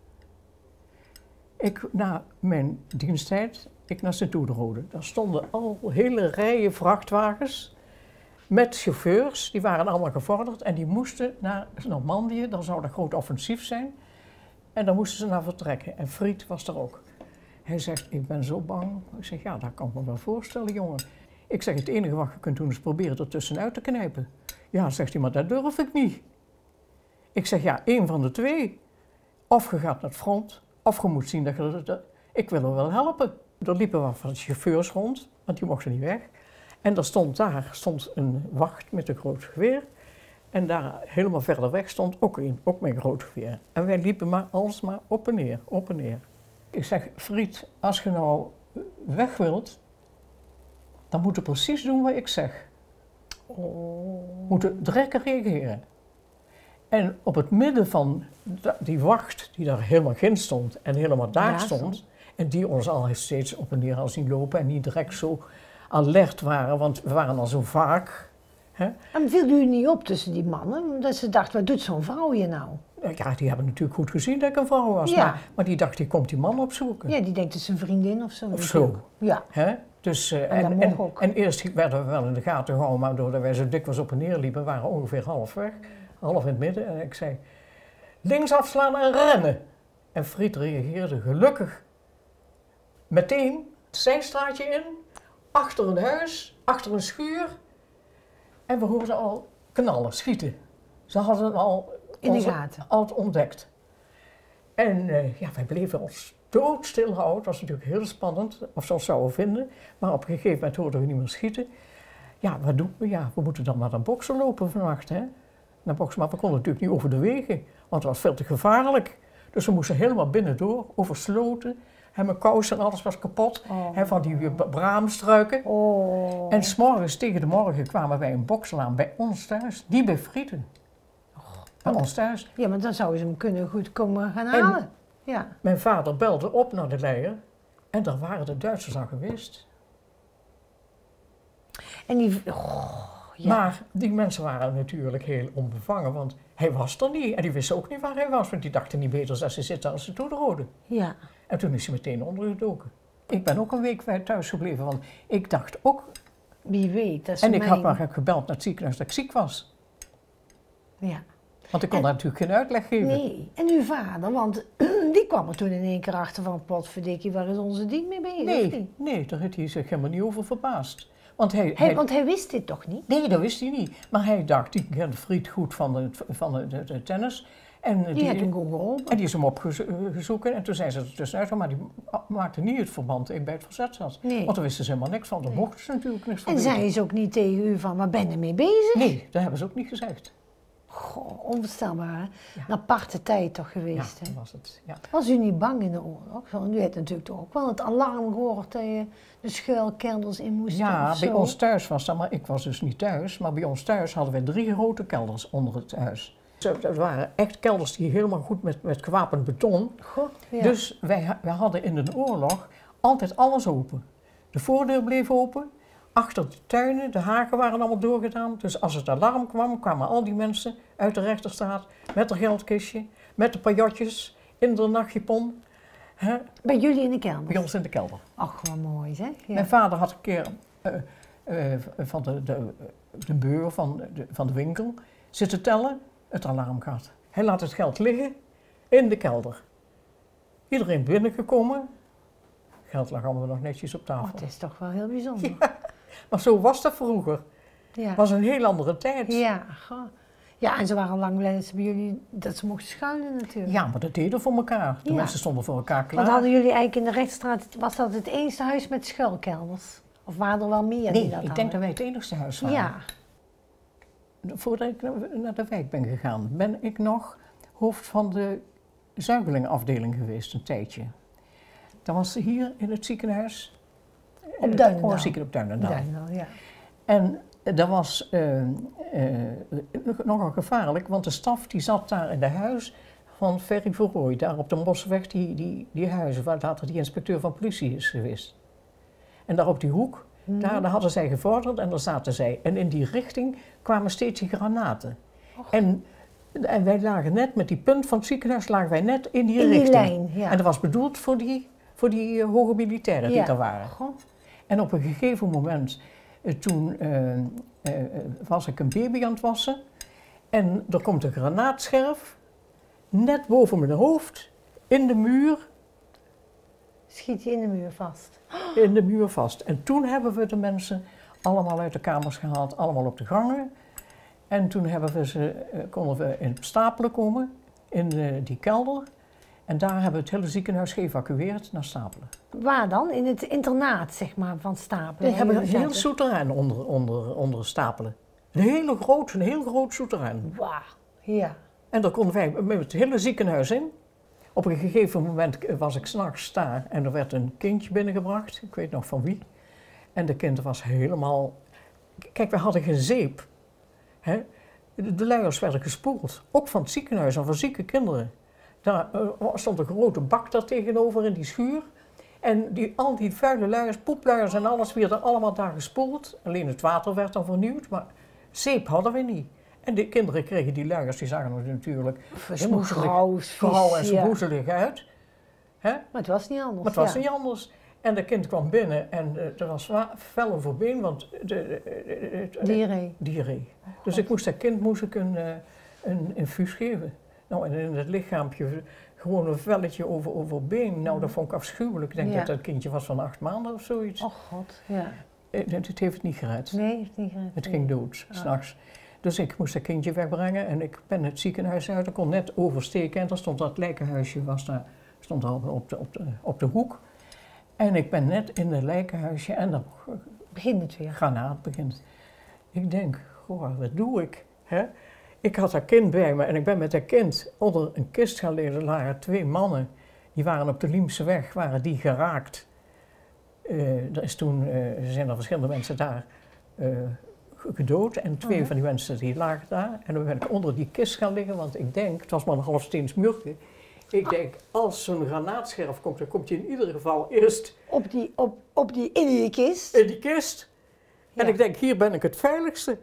Ik, na mijn diensttijd, ik naar Sint-Oederode. Daar stonden al hele rijen vrachtwagens met chauffeurs. Die waren allemaal gevorderd en die moesten naar Normandië. Daar zou een groot offensief zijn. En daar moesten ze naar vertrekken. En Friet was er ook. Hij zegt, ik ben zo bang. Ik zeg, ja, dat kan ik me wel voorstellen, jongen. Ik zeg, het enige wat je kunt doen is proberen er tussenuit te knijpen. Ja, zegt hij, maar dat durf ik niet. Ik zeg, ja, één van de twee. Of je gaat naar het front, of je moet zien dat je... Dat, ik wil er wel helpen. Er liepen wat van chauffeurs rond, want die mochten niet weg. En er stond daar stond een wacht met een groot geweer. En daar helemaal verder weg stond ook een, ook met een groot geweer. En wij liepen maar alsmaar op en neer, op en neer. Ik zeg, Friet, als je nou weg wilt, dan moet je precies doen wat ik zeg. Oh. Moet je direct reageren. En op het midden van die wacht, die daar helemaal in stond en helemaal daar ja, stond, zo. En die ons al steeds op en neer had zien lopen en niet direct zo alert waren, want we waren al zo vaak. Hè? En viel u niet op tussen die mannen? Dat ze dachten, wat doet zo'n vrouw hier nou? Ja, die hebben natuurlijk goed gezien dat ik een vrouw was, ja. maar, maar die dacht, die komt die man opzoeken. Ja, die denkt, het is een vriendin of zo. Of zo. Ja. Hè? Dus, uh, en, en, en, en eerst werden we wel in de gaten gehouden, maar doordat wij zo dikwijls op en neer liepen, waren we ongeveer half weg, half in het midden. En ik zei, links afslaan en rennen. En Friet reageerde gelukkig meteen het zijstraatje in, achter een huis, achter een schuur. En we hoorden al knallen, schieten. Ze hadden het al, in de gaten. al ontdekt. En uh, ja, wij bleven ons doodstil houden. Het was natuurlijk heel spannend of ze ons zouden vinden. Maar op een gegeven moment hoorden we niet meer schieten. Ja, wat doen we? Ja, we moeten dan maar naar boksen lopen vannacht. Hè? Naar boksen. Maar we konden natuurlijk niet over de wegen, want het was veel te gevaarlijk. Dus we moesten helemaal binnendoor, over sloten. En mijn kousen en alles was kapot. Oh. He, van die braamstruiken. Oh. En 's morgens tegen de morgen kwamen wij een bokslaan bij ons thuis. Niet bij Frieten. Oh. Bij ons thuis. Ja, maar dan zouden ze hem kunnen goed komen gaan halen. En ja. Mijn vader belde op naar de Leijer. En daar waren de Duitsers al geweest. En die... Oh, ja. Maar die mensen waren natuurlijk heel onbevangen, want hij was er niet. En die wisten ook niet waar hij was, want die dachten niet beter dat ze zitten als ze toederoden. Ja. En toen is hij meteen ondergedoken. Ik ben ook een week thuis gebleven, want ik dacht ook... Wie weet, dat is En ik mijn... had maar gebeld naar het ziekenhuis dat ik ziek was. Ja. Want ik kon en, daar natuurlijk geen uitleg geven. Nee, en uw vader, want die kwam er toen in één keer achter van... Potverdikkie, waar is onze ding mee bezig? Nee, nee, daar heeft hij zich helemaal niet over verbaasd. Want hij, hij, hij, want hij wist dit toch niet? Nee, dat wist hij niet. Maar hij dacht, die kende Friet goed van de, van de, de, de tennis. En die, die had hem geholpen. En die is hem opgezocht en toen zijn ze er tussenuit, maar die maakte niet het verband dat ik bij het verzet zat. Nee. Want daar wisten ze helemaal niks van, daar nee. mochten ze natuurlijk niks van En weten. zei ze ook niet tegen u van, waar ben je mee bezig? Nee, dat hebben ze ook niet gezegd. Goh, onvoorstelbaar, hè? Ja. Een aparte tijd toch geweest, ja, hè? Was het, ja. Was u niet bang in de oorlog? Want u heeft natuurlijk toch ook wel het alarm gehoord dat je de schuilkelders in moest. Ja, bij ons thuis was dat, maar ik was dus niet thuis, maar bij ons thuis hadden we drie grote kelders onder het huis. Dat waren echt kelders die helemaal goed met, met gewapend beton. God, ja. Dus wij, wij hadden in de oorlog altijd alles open. De voordeur bleef open, achter de tuinen, de haken waren allemaal doorgedaan. Dus als het alarm kwam, kwamen al die mensen uit de Rechterstraat met een geldkistje, met de pajotjes, in de nachtjapon. Hè? Bij jullie in de kelder? Bij ons in de kelder. Ach, wat mooi zeg. Ja. Mijn vader had een keer uh, uh, van de, de, de beur van de, van de winkel zitten tellen, het alarm gaat. Hij laat het geld liggen in de kelder. Iedereen binnengekomen, Geld lag allemaal nog netjes op tafel. Oh, het is toch wel heel bijzonder. Ja, maar zo was dat vroeger. Ja. Het was een heel andere tijd. Ja, goh. Ja, en ze waren lang blij dat ze bij jullie, dat ze mochten schuilen natuurlijk. Ja, maar dat deden we voor elkaar. De Ja. mensen stonden voor elkaar klaar. Want hadden jullie eigenlijk in de Rechtstraat, was dat het enige huis met schuilkelders? Of waren er wel meer die Nee, dat ik hadden? denk dat wij het enigste huis waren. Ja, Voordat ik naar de wijk ben gegaan, ben ik nog hoofd van de zuigelingafdeling geweest, een tijdje. Dat was hier in het ziekenhuis. Op Duinendaal. Oh, ziekenhuis op Duinendaal. Duinendaal, ja. En dat was uh, uh, nogal gevaarlijk, want de staf die zat daar in de huis van Ferry Verrooy, daar op de Mosselweg, die, die, die huizen waar later die inspecteur van politie is geweest. En daar op die hoek, hmm. daar, daar hadden zij gevorderd en daar zaten zij. En in die richting kwamen steeds die granaten. En, en wij lagen net, met die punt van het ziekenhuis, lagen wij net in die in richting. Die lijn, ja. En dat was bedoeld voor die, voor die uh, hoge militairen die ja. er waren. Goh. En op een gegeven moment, uh, toen uh, uh, was ik een baby aan het wassen. En er komt een granaatscherf, net boven mijn hoofd, in de muur. Schiet je in de muur vast? In de muur vast. En toen hebben we de mensen allemaal uit de kamers gehaald, allemaal op de gangen. En toen hebben we ze, uh, konden we in Stapelen komen, in uh, die kelder. En daar hebben we het hele ziekenhuis geëvacueerd naar Stapelen. Waar dan? In het internaat, zeg maar, van Stapelen? We hebben een heel souterrain onder, onder, onder Stapelen. Een hele groot, een heel groot souterrain. Wauw, ja. En daar konden wij met het hele ziekenhuis in. Op een gegeven moment was ik 's nachts daar en er werd een kindje binnengebracht. Ik weet nog van wie. En de kind was helemaal... Kijk, we hadden geen zeep. Hè? De luiers werden gespoeld. Ook van het ziekenhuis en van zieke kinderen. Daar uh, stond een grote bak daar tegenover in die schuur. En die, al die vuile luiers, poepluiers en alles werden allemaal daar gespoeld. Alleen het water werd dan vernieuwd, maar zeep hadden we niet. En de kinderen kregen die luiers, die zagen er natuurlijk grauw en smoezelig ja. uit. Hè? Maar het was niet anders. Maar het was ja. niet anders. En de kind kwam binnen en uh, er was fel over been, want de, de, de, de, diarree. diarree. Oh, dus ik moest dat kind moest ik een, uh, een infuus geven. Nou, en in het lichaampje gewoon een velletje over, over been. Nou, dat vond ik afschuwelijk. Ik denk ja. dat dat kindje was van acht maanden of zoiets. Oh god, ja. Het, het heeft het niet gered. Nee, het heeft niet gered. Het ging dood, ah. 's nachts. Dus ik moest dat kindje wegbrengen en ik ben het ziekenhuis uit. Ik kon net oversteken en er stond dat lijkenhuisje, was daar, stond al op de, op, de, op de hoek. En ik ben net in het lijkenhuisje en dan begint het weer. Granaat begint. Ik denk, goh, wat doe ik? Hè? Ik had dat kind bij me en ik ben met dat kind onder een kist gaan liggen. Er lagen twee mannen, die waren op de Liemseweg, waren die geraakt. Uh, er is toen, uh, er zijn er verschillende mensen daar uh, gedood en twee uh-huh. van die mensen die lagen daar. En dan ben ik onder die kist gaan liggen, want ik denk, het was maar een half steens murken. Ik denk, als zo'n granaatscherf komt, dan komt hij in ieder geval eerst... Op die, op, op die, in die kist? In die kist. Ja. En ik denk, hier ben ik het veiligste.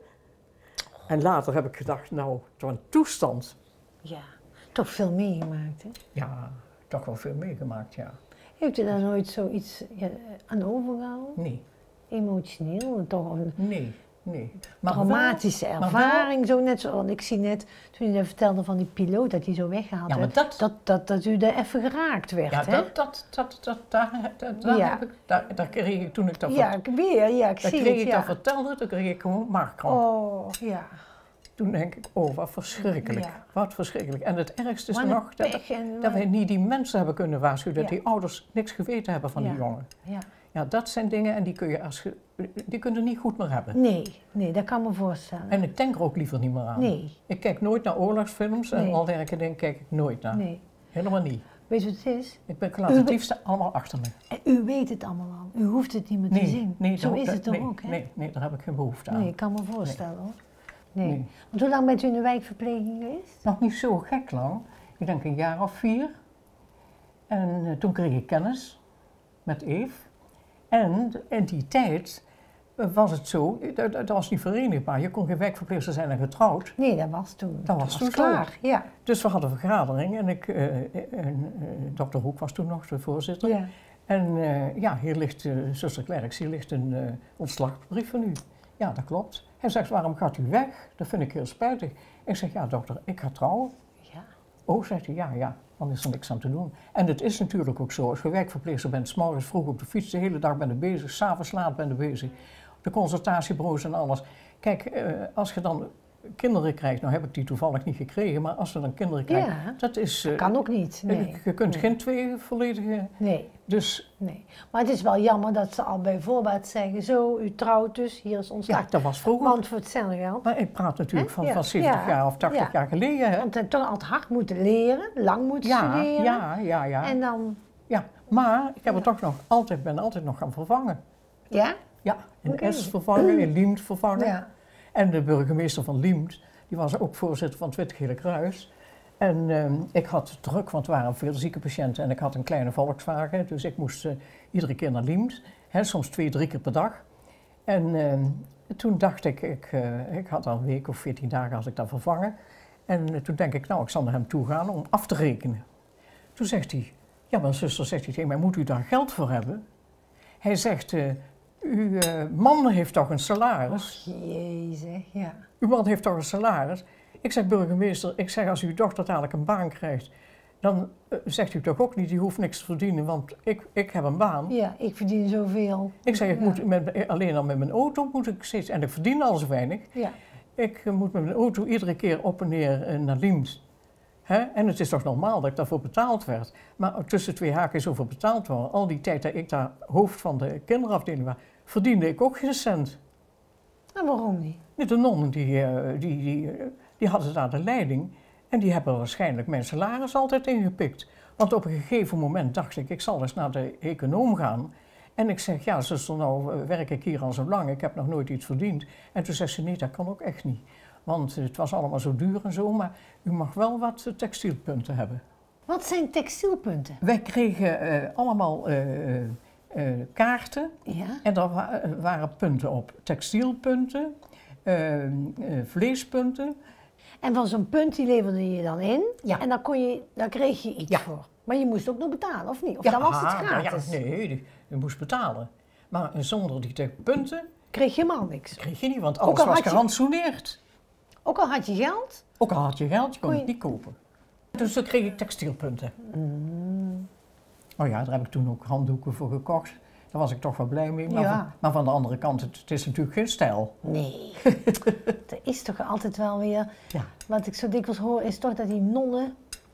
En later heb ik gedacht, nou, zo'n toestand. Ja, toch veel meegemaakt, hè? Ja, toch wel veel meegemaakt, ja. Heeft u daar nooit zoiets ja, aan overgehouden? Nee. Emotioneel? Toch een nee, nee. Maar traumatische wel, ervaring, wel, zo net zo. Want ik zie net, toen u net vertelde van die piloot, dat hij zo weggehaald ja, werd, dat, dat, dat, dat u daar even geraakt werd, ja, hè? dat, dat, dat, dat, daar, dat, daar ja. heb ik, daar, daar kreeg ik, toen ik dat Ja, weer, ja, ik zie kreeg het, ik ja. dat vertelde, toen kreeg ik gewoon maagkramp. Oh, ja. Toen denk ik, oh, wat verschrikkelijk, ja. wat verschrikkelijk. En het ergste is maar nog dat, en, dat wij niet die mensen hebben kunnen waarschuwen, dat ja. die ouders niks geweten hebben van ja. die jongen. Ja. Ja, dat zijn dingen en die kun je, als je, die kun je niet goed meer hebben. Nee, nee, dat kan me voorstellen. En ik denk er ook liever niet meer aan. Nee. Ik kijk nooit naar oorlogsfilms en nee. al dergelijke dingen kijk ik nooit naar. Nee. Helemaal niet. Weet je wat het is? Ik, ben, ik laat het liefste allemaal achter me. En u weet het allemaal al. U hoeft het niet meer nee, te zien. Nee, Zo is dat, het toch nee, ook, hè? Nee, nee, daar heb ik geen behoefte aan. Nee, ik kan me voorstellen, nee. hoor. Nee. nee. Want hoe lang bent u in de wijkverpleging geweest? Nog niet zo gek lang. Ik denk een jaar of vier. En uh, toen kreeg ik kennis met Eve. En in die tijd uh, was het zo, dat, dat was niet verenigbaar. Je kon geen wijkverpleegster zijn en getrouwd. Nee, dat was toen. Dat, dat was, was toen klaar, ja. Dus we hadden een vergadering en, ik, uh, en uh, dokter Hoek was toen nog de voorzitter. Ja. En uh, ja, hier ligt, uh, zuster Klerks, hier ligt een uh, ontslagbrief van u. Ja, dat klopt. Hij zegt, waarom gaat u weg? Dat vind ik heel spijtig. Ik zeg, ja dokter, ik ga trouwen. Ja. Oh, zegt hij, ja, ja. Dan is er niks aan te doen. En het is natuurlijk ook zo, als je werkverpleegster bent, 's morgens vroeg op de fiets, de hele dag ben je bezig, 's avonds laat ben je bezig. Op de consultatiebureaus en alles. Kijk, eh, als je dan kinderen krijgt, nou heb ik die toevallig niet gekregen, maar als je dan kinderen krijgt, Ja. dat is... eh, Kan ook niet. Nee. Je kunt Nee. geen twee volledige... Nee. Dus Nee. Maar het is wel jammer dat ze al bij voorbaat zeggen, zo, u trouwt dus, hier is ontslag. ja, dat was vroeger. Want voor hetzelfde geld. Maar ik praat natuurlijk Hè? van, Ja. van zeventig Ja. jaar of tachtig Ja. jaar geleden. Hè? Want ze toch altijd hard moeten leren, lang moeten Ja, studeren. ja, ja, ja. En dan, ja. Maar ik heb het Ja. toch nog altijd, ben altijd nog gaan vervangen. ja? Ja, in Oké. S vervangen, in Liemt vervangen. Ja. En de burgemeester van Liemt, die was ook voorzitter van het Witte-Gele Kruis. En ehm, ik had druk, want er waren veel zieke patiënten en ik had een kleine Volkswagen. Dus ik moest uh, iedere keer naar Liemt, hè, soms twee, drie keer per dag. En ehm, toen dacht ik, ik, uh, ik had al een week of veertien dagen als ik daar vervangen. En uh, toen denk ik, nou, ik zal naar hem toe gaan om af te rekenen. Toen zegt hij, ja, mijn zuster zegt hij tegen mij, moet u daar geld voor hebben? Hij zegt, uh, uw uh, man heeft toch een salaris? Och, jezus, ja. Uw man heeft toch een salaris? Ik zeg, burgemeester, ik zeg, als uw dochter dadelijk een baan krijgt, dan uh, zegt u toch ook niet, die hoeft niks te verdienen, want ik, ik heb een baan. Ja, ik verdien zoveel. Ik zeg, ik Ja. moet met, alleen al met mijn auto moet ik steeds, en ik verdien al zo weinig. Ja. Ik uh, moet met mijn auto iedere keer op en neer uh, naar Liemt. Hè? En het is toch normaal dat ik daarvoor betaald werd. Maar tussen twee haken zoveel betaald worden, al die tijd dat ik daar hoofd van de kinderafdeling was, verdiende ik ook geen cent. En waarom niet? De nonnen die, uh, die, die, uh, die hadden daar de leiding en die hebben waarschijnlijk mijn salaris altijd ingepikt. Want op een gegeven moment dacht ik, ik zal eens naar de econoom gaan. En ik zeg, ja zuster, nou uh, werk ik hier al zo lang, ik heb nog nooit iets verdiend. En toen zei ze, nee, dat kan ook echt niet. Want het was allemaal zo duur en zo, maar u mag wel wat textielpunten hebben. Wat zijn textielpunten? Wij kregen uh, allemaal uh, uh, kaarten Ja. en daar wa waren punten op. Textielpunten, uh, uh, vleespunten. En van zo'n punt die leverde je dan in. Ja. En daar, kon je, daar kreeg je iets Ja. voor. Maar je moest ook nog betalen, of niet? Of Ja, dan was het nou gratis? Ja, nee, je, je moest betalen. Maar zonder die te- punten Kreeg je helemaal niks. kreeg je niet, want Ook alles al was had je- gerantsoeneerd. Ook al had je geld. Ook al had je geld, je kon Kon het je- niet kopen. Dus dan kreeg ik textielpunten. Mm. Oh ja, daar heb ik toen ook handdoeken voor gekocht. Daar was ik toch wel blij mee. Maar, Ja. van, maar van de andere kant, het, het is natuurlijk geen stijl. Nee. Er is toch altijd wel weer... Ja. Wat ik zo dikwijls hoor is toch dat die nonnen...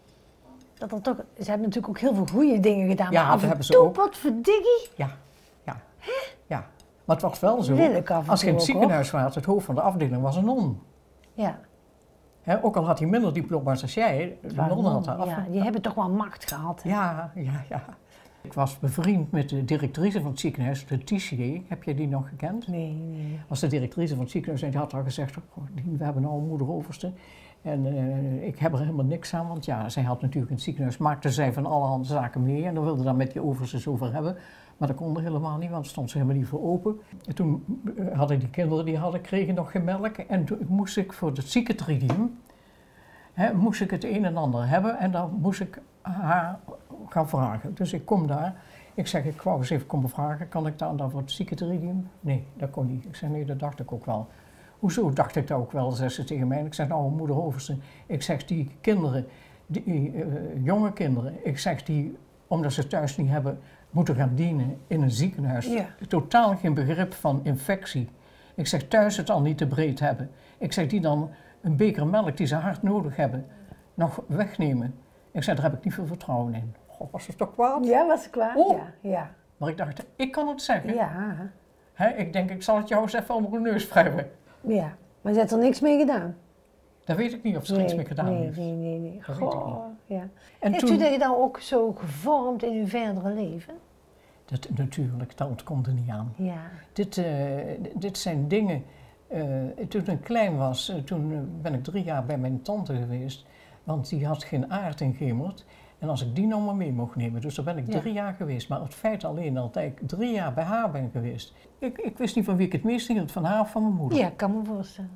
Dat er toch... Ze hebben natuurlijk ook heel veel goede dingen gedaan. Ja, maar dat af en hebben ze toe, ook. wat verdikkie. Ja, ja, ja. Maar het was wel zo, Wil ik af en als je in het toe ook, ziekenhuis was, het hoofd van de afdeling was een non. Ja. Hè, ook al had hij minder diploma's als jij, de Waar non had daar nonnen, af. ja, die hebben toch wel macht gehad. hè? Ja, ja, ja. Ik was bevriend met de directrice van het ziekenhuis, de Tissier. Heb je die nog gekend? Nee, nee. Als de directrice van het ziekenhuis en die had al gezegd, oh, Dien, we hebben nou een moederoverste. En uh, ik heb er helemaal niks aan, want ja, zij had natuurlijk in het ziekenhuis, maakte zij van allerhande zaken mee en dan wilde daar met die overstes over hebben. Maar dat kon er helemaal niet, want stond ze helemaal niet voor open. En toen uh, hadden die kinderen, die hadden, kregen nog geen melk en toen moest ik voor het ziekentridium, hè, moest ik het een en ander hebben en dan moest ik haar gaan vragen. Dus ik kom daar, ik zeg, ik wou eens even komen vragen, kan ik dan, dan voor het ziekentridium? Nee, dat kon niet. Ik zeg, nee, dat dacht ik ook wel. Hoezo dacht ik dat ook wel, zei ze tegen mij. En ik zeg, nou, moeder Overste, ik zeg, die kinderen, die uh, jonge kinderen, ik zeg, die, omdat ze thuis niet hebben, moeten gaan dienen in een ziekenhuis. Ja. Totaal geen begrip van infectie. Ik zeg, thuis het al niet te breed hebben. Ik zeg, die dan een beker melk die ze hard nodig hebben, nog wegnemen. Ik zeg, daar heb ik niet veel vertrouwen in. Goh, was dat toch kwaad? Ja, was ik klaar? Oh. Ja, ja. Maar ik dacht, ik kan het zeggen. Ja, Hè, ik denk, ik zal het jou eens even onder de neus wrijven. ja. Maar ze heeft er niks mee gedaan? Dat weet ik niet of ze er iets mee gedaan nee, heeft. nee, nee, nee. Dat weet ik Goh, ja. En Heeft toen, u dat dan ook zo gevormd in uw verdere leven? dat, natuurlijk, dat ontkomt er niet aan. Ja. Dit, uh, dit zijn dingen, uh, toen ik klein was, uh, toen uh, ben ik drie jaar bij mijn tante geweest, want die had geen aard in Gemert. En als ik die nou maar mee mocht nemen, dus daar ben ik Ja. drie jaar geweest. Maar het feit alleen al dat ik drie jaar bij haar ben geweest. Ik, ik wist niet van wie ik het meest hield, van haar of van mijn moeder. Ja, ik kan me voorstellen.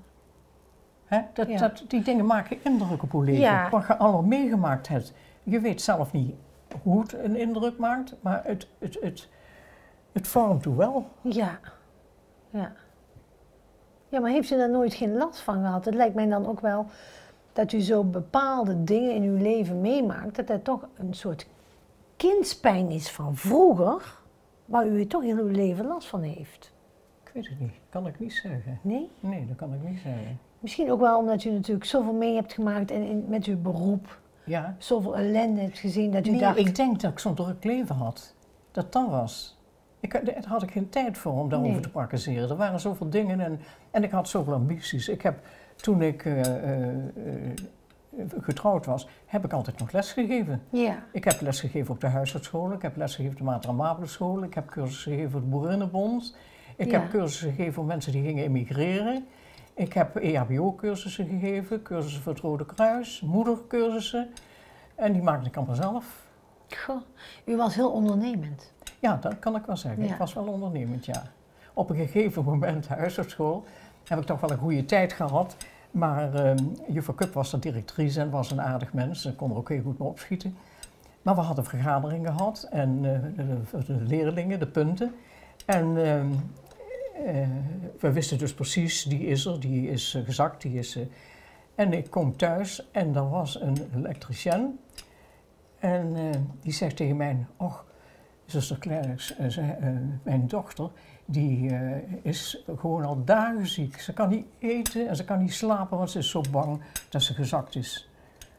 Hè? Dat, Ja. dat, die dingen maken indruk op je leven. Ja. Wat je allemaal meegemaakt hebt. Je weet zelf niet hoe het een indruk maakt, maar het, het, het, het vormt u wel. Ja. Ja. Ja, maar heeft ze daar nooit geen last van gehad? Het lijkt mij dan ook wel dat u zo bepaalde dingen in uw leven meemaakt, dat dat toch een soort kindspijn is van vroeger, waar u toch heel uw leven last van heeft. Ik weet het niet, kan ik niet zeggen. Nee? Nee, dat kan ik niet zeggen. Misschien ook wel omdat u natuurlijk zoveel mee hebt gemaakt en in, met uw beroep, Ja. zoveel ellende hebt gezien dat u Nee, dacht... ik denk dat ik zo'n druk leven had. Dat dat was. Ik, daar had ik geen tijd voor om daarover Nee. te praktiseren. Er waren zoveel dingen en, en ik had zoveel ambities. Ik heb, toen ik uh, uh, uh, getrouwd was, heb ik altijd nog les gegeven. Ja. Ik heb les gegeven op de huisartsschool, ik heb les gegeven op de Mater Amabele school, ik heb cursussen gegeven voor de Boerinnenbond. Ik Ja. heb cursussen gegeven voor mensen die gingen emigreren. Ik heb E H B O-cursussen gegeven, cursussen voor het Rode Kruis, moedercursussen. En die maakte ik allemaal zelf. Goh, u was heel ondernemend. Ja, dat kan ik wel zeggen. Ja. Ik was wel ondernemend, ja. Op een gegeven moment, huisartsschool, heb ik toch wel een goede tijd gehad. Maar uh, juffrouw Kup was de directrice en was een aardig mens. Ze kon er ook heel goed mee opschieten. Maar we hadden vergaderingen gehad en uh, de, de leerlingen, de punten. En uh, uh, we wisten dus precies, die is er, die is uh, gezakt, die is... Uh, en ik kom thuis en er was een elektricien. En uh, die zegt tegen mij, och, zuster Klerks, uh, uh, mijn dochter, die uh, is gewoon al dagen ziek. Ze kan niet eten en ze kan niet slapen, want ze is zo bang dat ze gezakt is.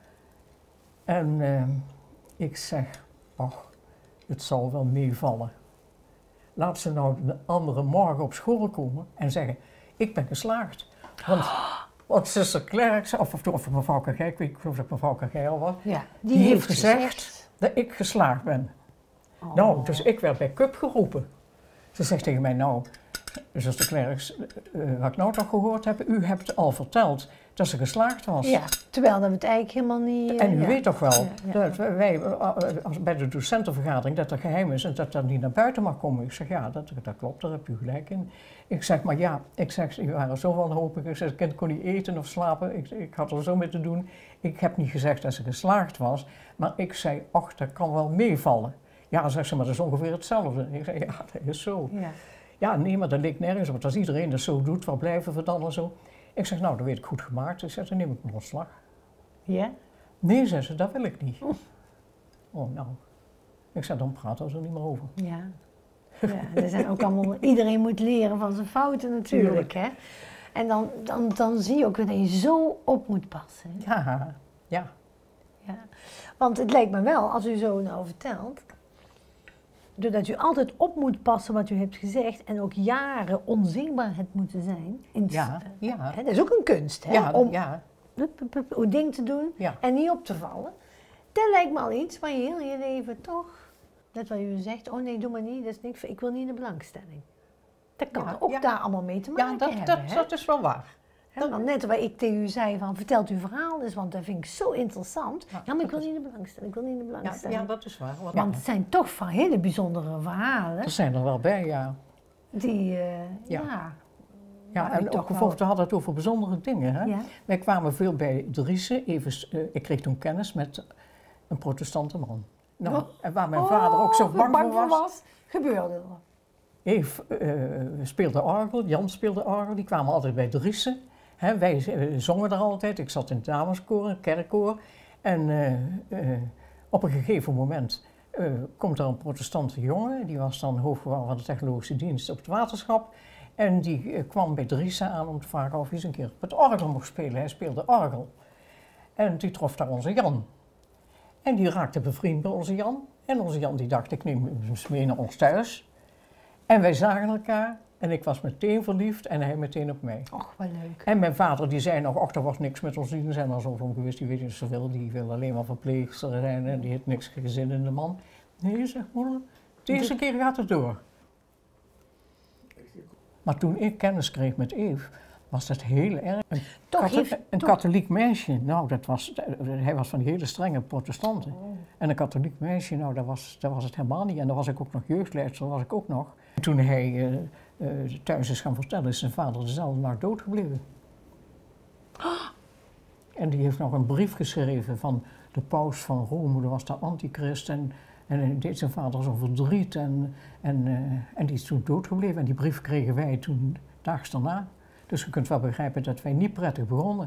En uh, ik zeg, ach, het zal wel meevallen. Laat ze nou de andere morgen op school komen en zeggen, ik ben geslaagd. Want, want zuster Klerks, of, of, of mevrouw Kagij, ik weet niet of het mevrouw Kagij al was, Ja, die, die heeft gezegd, gezegd dat ik geslaagd ben. Oh. Nou, dus ik werd bij Kup geroepen. Ze zegt tegen mij, nou, zuster Klerks, uh, wat ik nou toch gehoord heb, u hebt al verteld dat ze geslaagd was. Ja, terwijl dat we het eigenlijk helemaal niet... Uh, en u ja. weet toch wel, ja, ja, dat ja. wij, als bij de docentenvergadering, dat dat geheim is en dat dat niet naar buiten mag komen. Ik zeg, ja, dat, dat klopt, daar heb u gelijk in. Ik zeg, maar ja, ik zeg, u waren zo wanhopig. Ik zeg, het kind kon niet eten of slapen. Ik, ik had er zo mee te doen. Ik heb niet gezegd dat ze geslaagd was, maar ik zei, ach, dat kan wel meevallen. Ja, dan zegt ze, maar dat is ongeveer hetzelfde. Ik zeg, ja, dat is zo. Ja. ja, nee, maar dat leek nergens op. Want als iedereen dat zo doet, waar blijven we dan en zo? Ik zeg, nou, dat weet ik goed gemaakt. Ik zeg, dan neem ik mijn ontslag. Ja? Nee, zei ze, dat wil ik niet. Oh, oh nou. Ik zeg, dan praten we er niet meer over. Ja. Ja, er zijn ook allemaal, iedereen moet leren van zijn fouten natuurlijk, hè. En dan, dan, dan zie je ook dat je zo op moet passen. Ja, ja. Ja. Want het lijkt me wel, als u zo nou vertelt, doordat u altijd op moet passen wat u hebt gezegd en ook jaren onzichtbaar het moeten zijn. In ja, ja. Hè, dat is ook een kunst, hè, ja, om ja. uw ding te doen ja. en niet op te vallen. Dat lijkt me al iets waar je heel je leven toch, net wat u zegt, oh nee, doe maar niet, dat is niks, ik wil niet in de belangstelling. Dat kan ja, ook ja. daar allemaal mee te maken ja, dat, hebben. Dat, dat is wel waar. He, want net wat ik tegen u zei van, vertelt uw verhaal eens, want dat vind ik zo interessant. Ja, ja maar ik wil is... niet in de belangstelling, ik wil niet in de belangstelling. Ja, ja dat is waar. Want ja. het zijn toch van hele bijzondere verhalen. Er zijn er wel bij, ja. Die, uh, ja. Ja, ja en ook bijvoorbeeld, we hadden het over bijzondere dingen. Hè? Ja. Wij kwamen veel bij Driessen, even, uh, ik kreeg toen kennis met een protestante man. Nou, oh. En waar mijn oh, vader ook zo bang, bang voor was, was, gebeurde er. Eve uh, speelde orgel, Jan speelde orgel, die kwamen altijd bij Driessen. He, wij uh, zongen er altijd, ik zat in het dameskoor, een kerkkoor. En uh, uh, op een gegeven moment uh, komt er een protestante jongen, die was dan hoofdgewaar van de technologische dienst op het waterschap. En die uh, kwam bij Driessen aan om te vragen of hij eens een keer op het orgel mocht spelen. Hij speelde orgel. En die trof daar onze Jan. En die raakte bevriend bij onze Jan. En onze Jan die dacht, ik neem hem mee naar ons thuis. En wij zagen elkaar en ik was meteen verliefd en hij meteen op mij. Och, wat leuk. En mijn vader die zei nog, och, er was niks met ons, die zijn er zo van geweest, die weet niet zoveel, die wil alleen maar verpleegster zijn en die heeft niks gezin in de man. Nee, zegt moeder, deze keer gaat het door. Maar toen ik kennis kreeg met Eve, was dat heel erg. Een, toch katho heeft, een toch. katholiek meisje, nou, dat was, hij was van die hele strenge protestanten. Oh. En een katholiek meisje, nou, dat was, dat was het helemaal niet. En dan was ik ook nog jeugdleidster, was ik ook nog. En toen hij uh, uh, thuis is gaan vertellen, is zijn vader dezelfde nacht doodgebleven. Oh. En die heeft nog een brief geschreven van de paus van Rome, dat was de antichrist. En, en deed zijn vader zo'n verdriet en, en, uh, en die is toen doodgebleven. En die brief kregen wij toen daags daarna. Dus je kunt wel begrijpen dat wij niet prettig begonnen.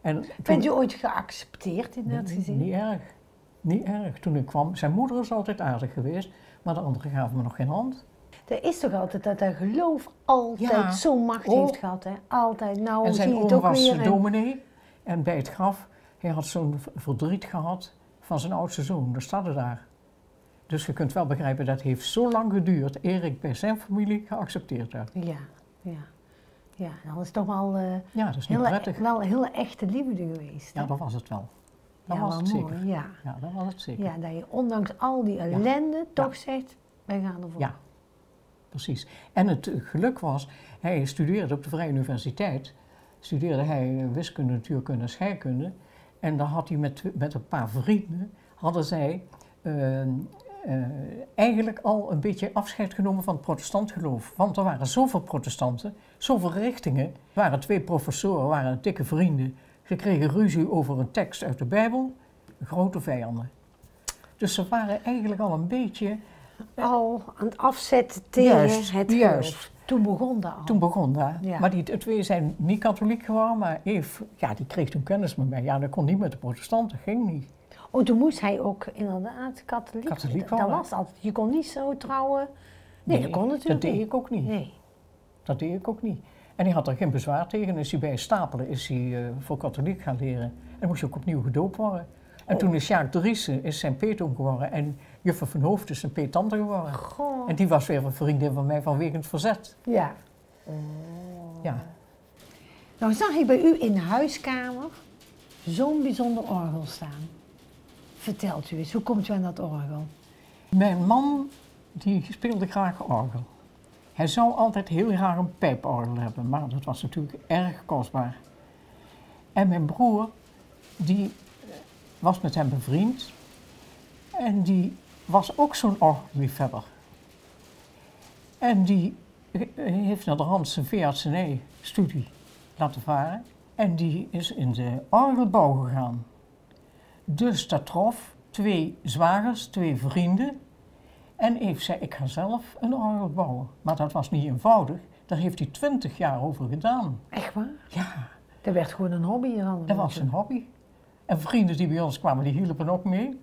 En toen, Bent u ooit geaccepteerd in dat nee, gezin? Niet erg. Niet erg. Toen ik kwam, zijn moeder is altijd aardig geweest, maar de anderen gaven me nog geen hand. Er is toch altijd dat dat geloof altijd Ja. zo'n macht Oh. heeft gehad, hè? Altijd. Nou, En zijn zie je het oom ook was weer. hè? dominee en bij het graf, hij had zo'n v- verdriet gehad van zijn oudste zoon, dat staat er daar. Dus je kunt wel begrijpen, dat heeft zo lang geduurd eer ik bij zijn familie geaccepteerd werd. Ja, ja. Ja, dan is het toch wel, eh Ja, dat is niet heel, prettig. wel een hele echte liefde geweest. hè? Ja, dat was het wel. Dat Ja, was wel het mooi, zeker. Ja. Ja, dat was het zeker. Ja, dat je ondanks al die ellende toch zegt, wij gaan ervoor. Ja, precies. En het eh, geluk was, hij studeerde op de Vrije Universiteit, studeerde hij eh, wiskunde, natuurkunde en scheikunde. En dan had hij met, met een paar vrienden, hadden zij eh, eh, eigenlijk al een beetje afscheid genomen van het protestant geloof. Want er waren zoveel protestanten, zoveel richtingen. Er waren twee professoren, waren dikke vrienden. Ze kregen ruzie over een tekst uit de Bijbel, grote vijanden. Dus ze waren eigenlijk al een beetje... Al aan het afzetten tegen Juist, het juist. geloof. Toen begon dat al. Toen begon dat. Ja. Maar die twee zijn niet katholiek geworden, maar Eve, ja, die kreeg toen kennis met mij. Ja, dat kon niet met de protestanten, ging niet. Oh, toen moest hij ook inderdaad katholiek, Katholiek Dat- Dat worden. was altijd. Je kon niet zo trouwen. Nee, dat kon natuurlijk Dat deed niet. ik ook niet. Nee. Dat deed ik ook niet. En hij had er geen bezwaar tegen. Is hij bij Stapelen is hij, uh, voor katholiek gaan leren. En dan moest hij ook opnieuw gedoopt worden. En Oh. toen is Sjaak Driessen is zijn peetoom geworden. En juffrouw van Hoofd is zijn peetante geworden. Goh. En die was weer een vriendin van mij vanwege het verzet. Ja. Ja. Nou zag ik bij u in de huiskamer zo'n bijzonder orgel staan. Vertelt u eens, hoe komt u aan dat orgel? Mijn man die speelde graag orgel. Hij zou altijd heel graag een pijporgel hebben, maar dat was natuurlijk erg kostbaar. En mijn broer, die was met hem bevriend en die was ook zo'n orgelliefhebber. En die heeft naar de hand zijn veeartsenij-studie laten varen en die is in de orgelbouw gegaan. Dus dat trof twee zwagers, twee vrienden. En Eve zei, ik ga zelf een orgel bouwen. Maar dat was niet eenvoudig. Daar heeft hij twintig jaar over gedaan. Echt waar? Ja, Dat werd gewoon een hobby van hem. dat was zijn hobby. En vrienden die bij ons kwamen, die hielpen ook mee.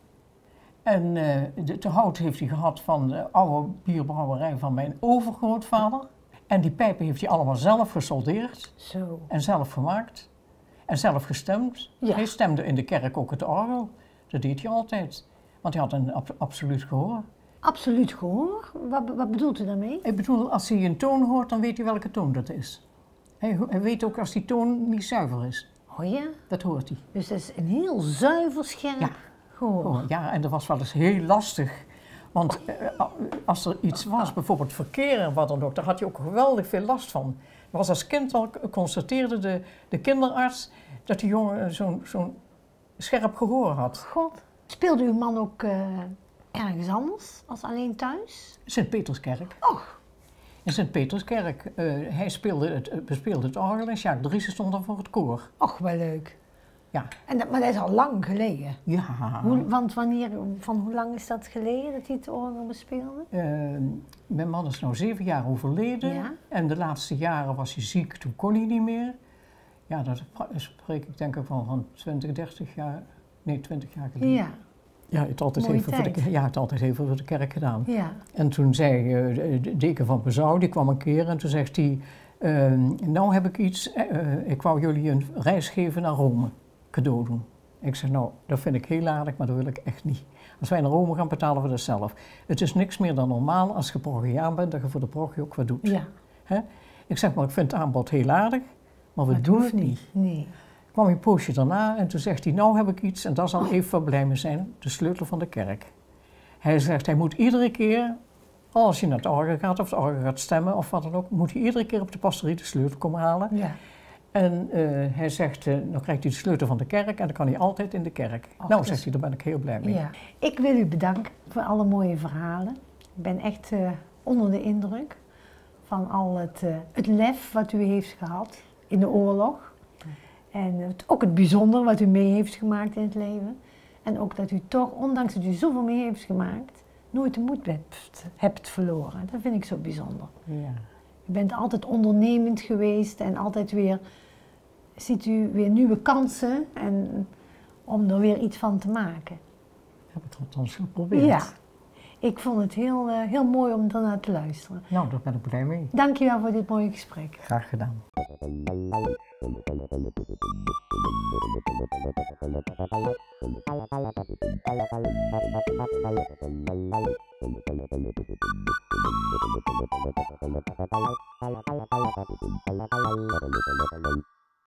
En eh, de, de hout heeft hij gehad van de oude bierbrouwerij van mijn overgrootvader. En die pijpen heeft hij allemaal zelf gesoldeerd Zo. en zelf gemaakt. En zelf gestemd. Ja. Hij stemde in de kerk ook het orgel. Dat deed hij altijd. Want hij had een ab- absoluut gehoor. Absoluut gehoor? Wat, wat bedoelt u daarmee? Ik bedoel, als hij een toon hoort, dan weet hij welke toon dat is. Hij, hij weet ook als die toon niet zuiver is. Oh ja? Dat hoort hij. Dus dat is een heel zuiver scherp Ja. gehoor. Oh, ja, en dat was wel eens heel lastig. Want eh, als er iets was, bijvoorbeeld verkeer en wat dan ook, daar had hij ook geweldig veel last van. Er was als kind al, constateerde de, de kinderarts dat die jongen zo'n zo'n scherp gehoor had. God. Speelde uw man ook eh, ergens anders als alleen thuis? Sint-Peterskerk. Och, In Sint-Peterskerk. Uh, hij speelde het, uh, bespeelde het orgel en Sjaak Driessen stond dan voor het koor. och, wel leuk. Ja. En dat, maar dat is al lang geleden. Ja. Hoe, want wanneer, van hoe lang is dat geleden dat hij het orgel bespeelde? Uh, mijn man is nou zeven jaar overleden. Ja. En de laatste jaren was hij ziek, toen kon hij niet meer. Ja, dat spreek ik denk ik van, van twintig, dertig jaar, nee twintig jaar geleden. Ja, Ja, het altijd Mooie heel veel voor de, tijd. ja, het altijd heel veel voor de kerk gedaan. ja. En toen zei uh, de, de deken van Bezouw, die kwam een keer en toen zegt hij, uh, nou heb ik iets, uh, ik wou jullie een reis geven naar Rome, cadeau doen. Ik zeg, nou, dat vind ik heel aardig, maar dat wil ik echt niet. Als wij naar Rome gaan, betalen we dat zelf. Het is niks meer dan normaal als je parochiaan bent, dat je voor de parochie ook wat doet. Ja, Hè? Ik zeg, maar ik vind het aanbod heel aardig, maar we maar doen hoeft het niet. Nee. Kwam hij een poosje daarna en toen zegt hij, nou heb ik iets, en daar zal even wat blij mee zijn, de sleutel van de kerk. Hij zegt, hij moet iedere keer, als je naar het orgel gaat of het orgel gaat stemmen of wat dan ook, moet hij iedere keer op de pastorie de sleutel komen halen. Ja. En uh, hij zegt, uh, dan krijgt hij de sleutel van de kerk en dan kan hij altijd in de kerk. Och, nou, dus- zegt hij, daar ben ik heel blij mee. Ja. Ik wil u bedanken voor alle mooie verhalen. Ik ben echt uh, onder de indruk van al het, uh, het lef wat u heeft gehad in de oorlog. En het, ook het bijzonder wat u mee heeft gemaakt in het leven. En ook dat u toch, ondanks dat u zoveel mee heeft gemaakt, nooit de moed hebt, hebt verloren. Dat vind ik zo bijzonder. Ja. U bent altijd ondernemend geweest en altijd weer ziet u weer nieuwe kansen en om er weer iets van te maken? Heb ik althans geprobeerd. Ja, ik vond het heel, uh, heel mooi om ernaar te luisteren. Nou, daar ben ik blij mee. Dankjewel voor dit mooie gesprek. Graag gedaan.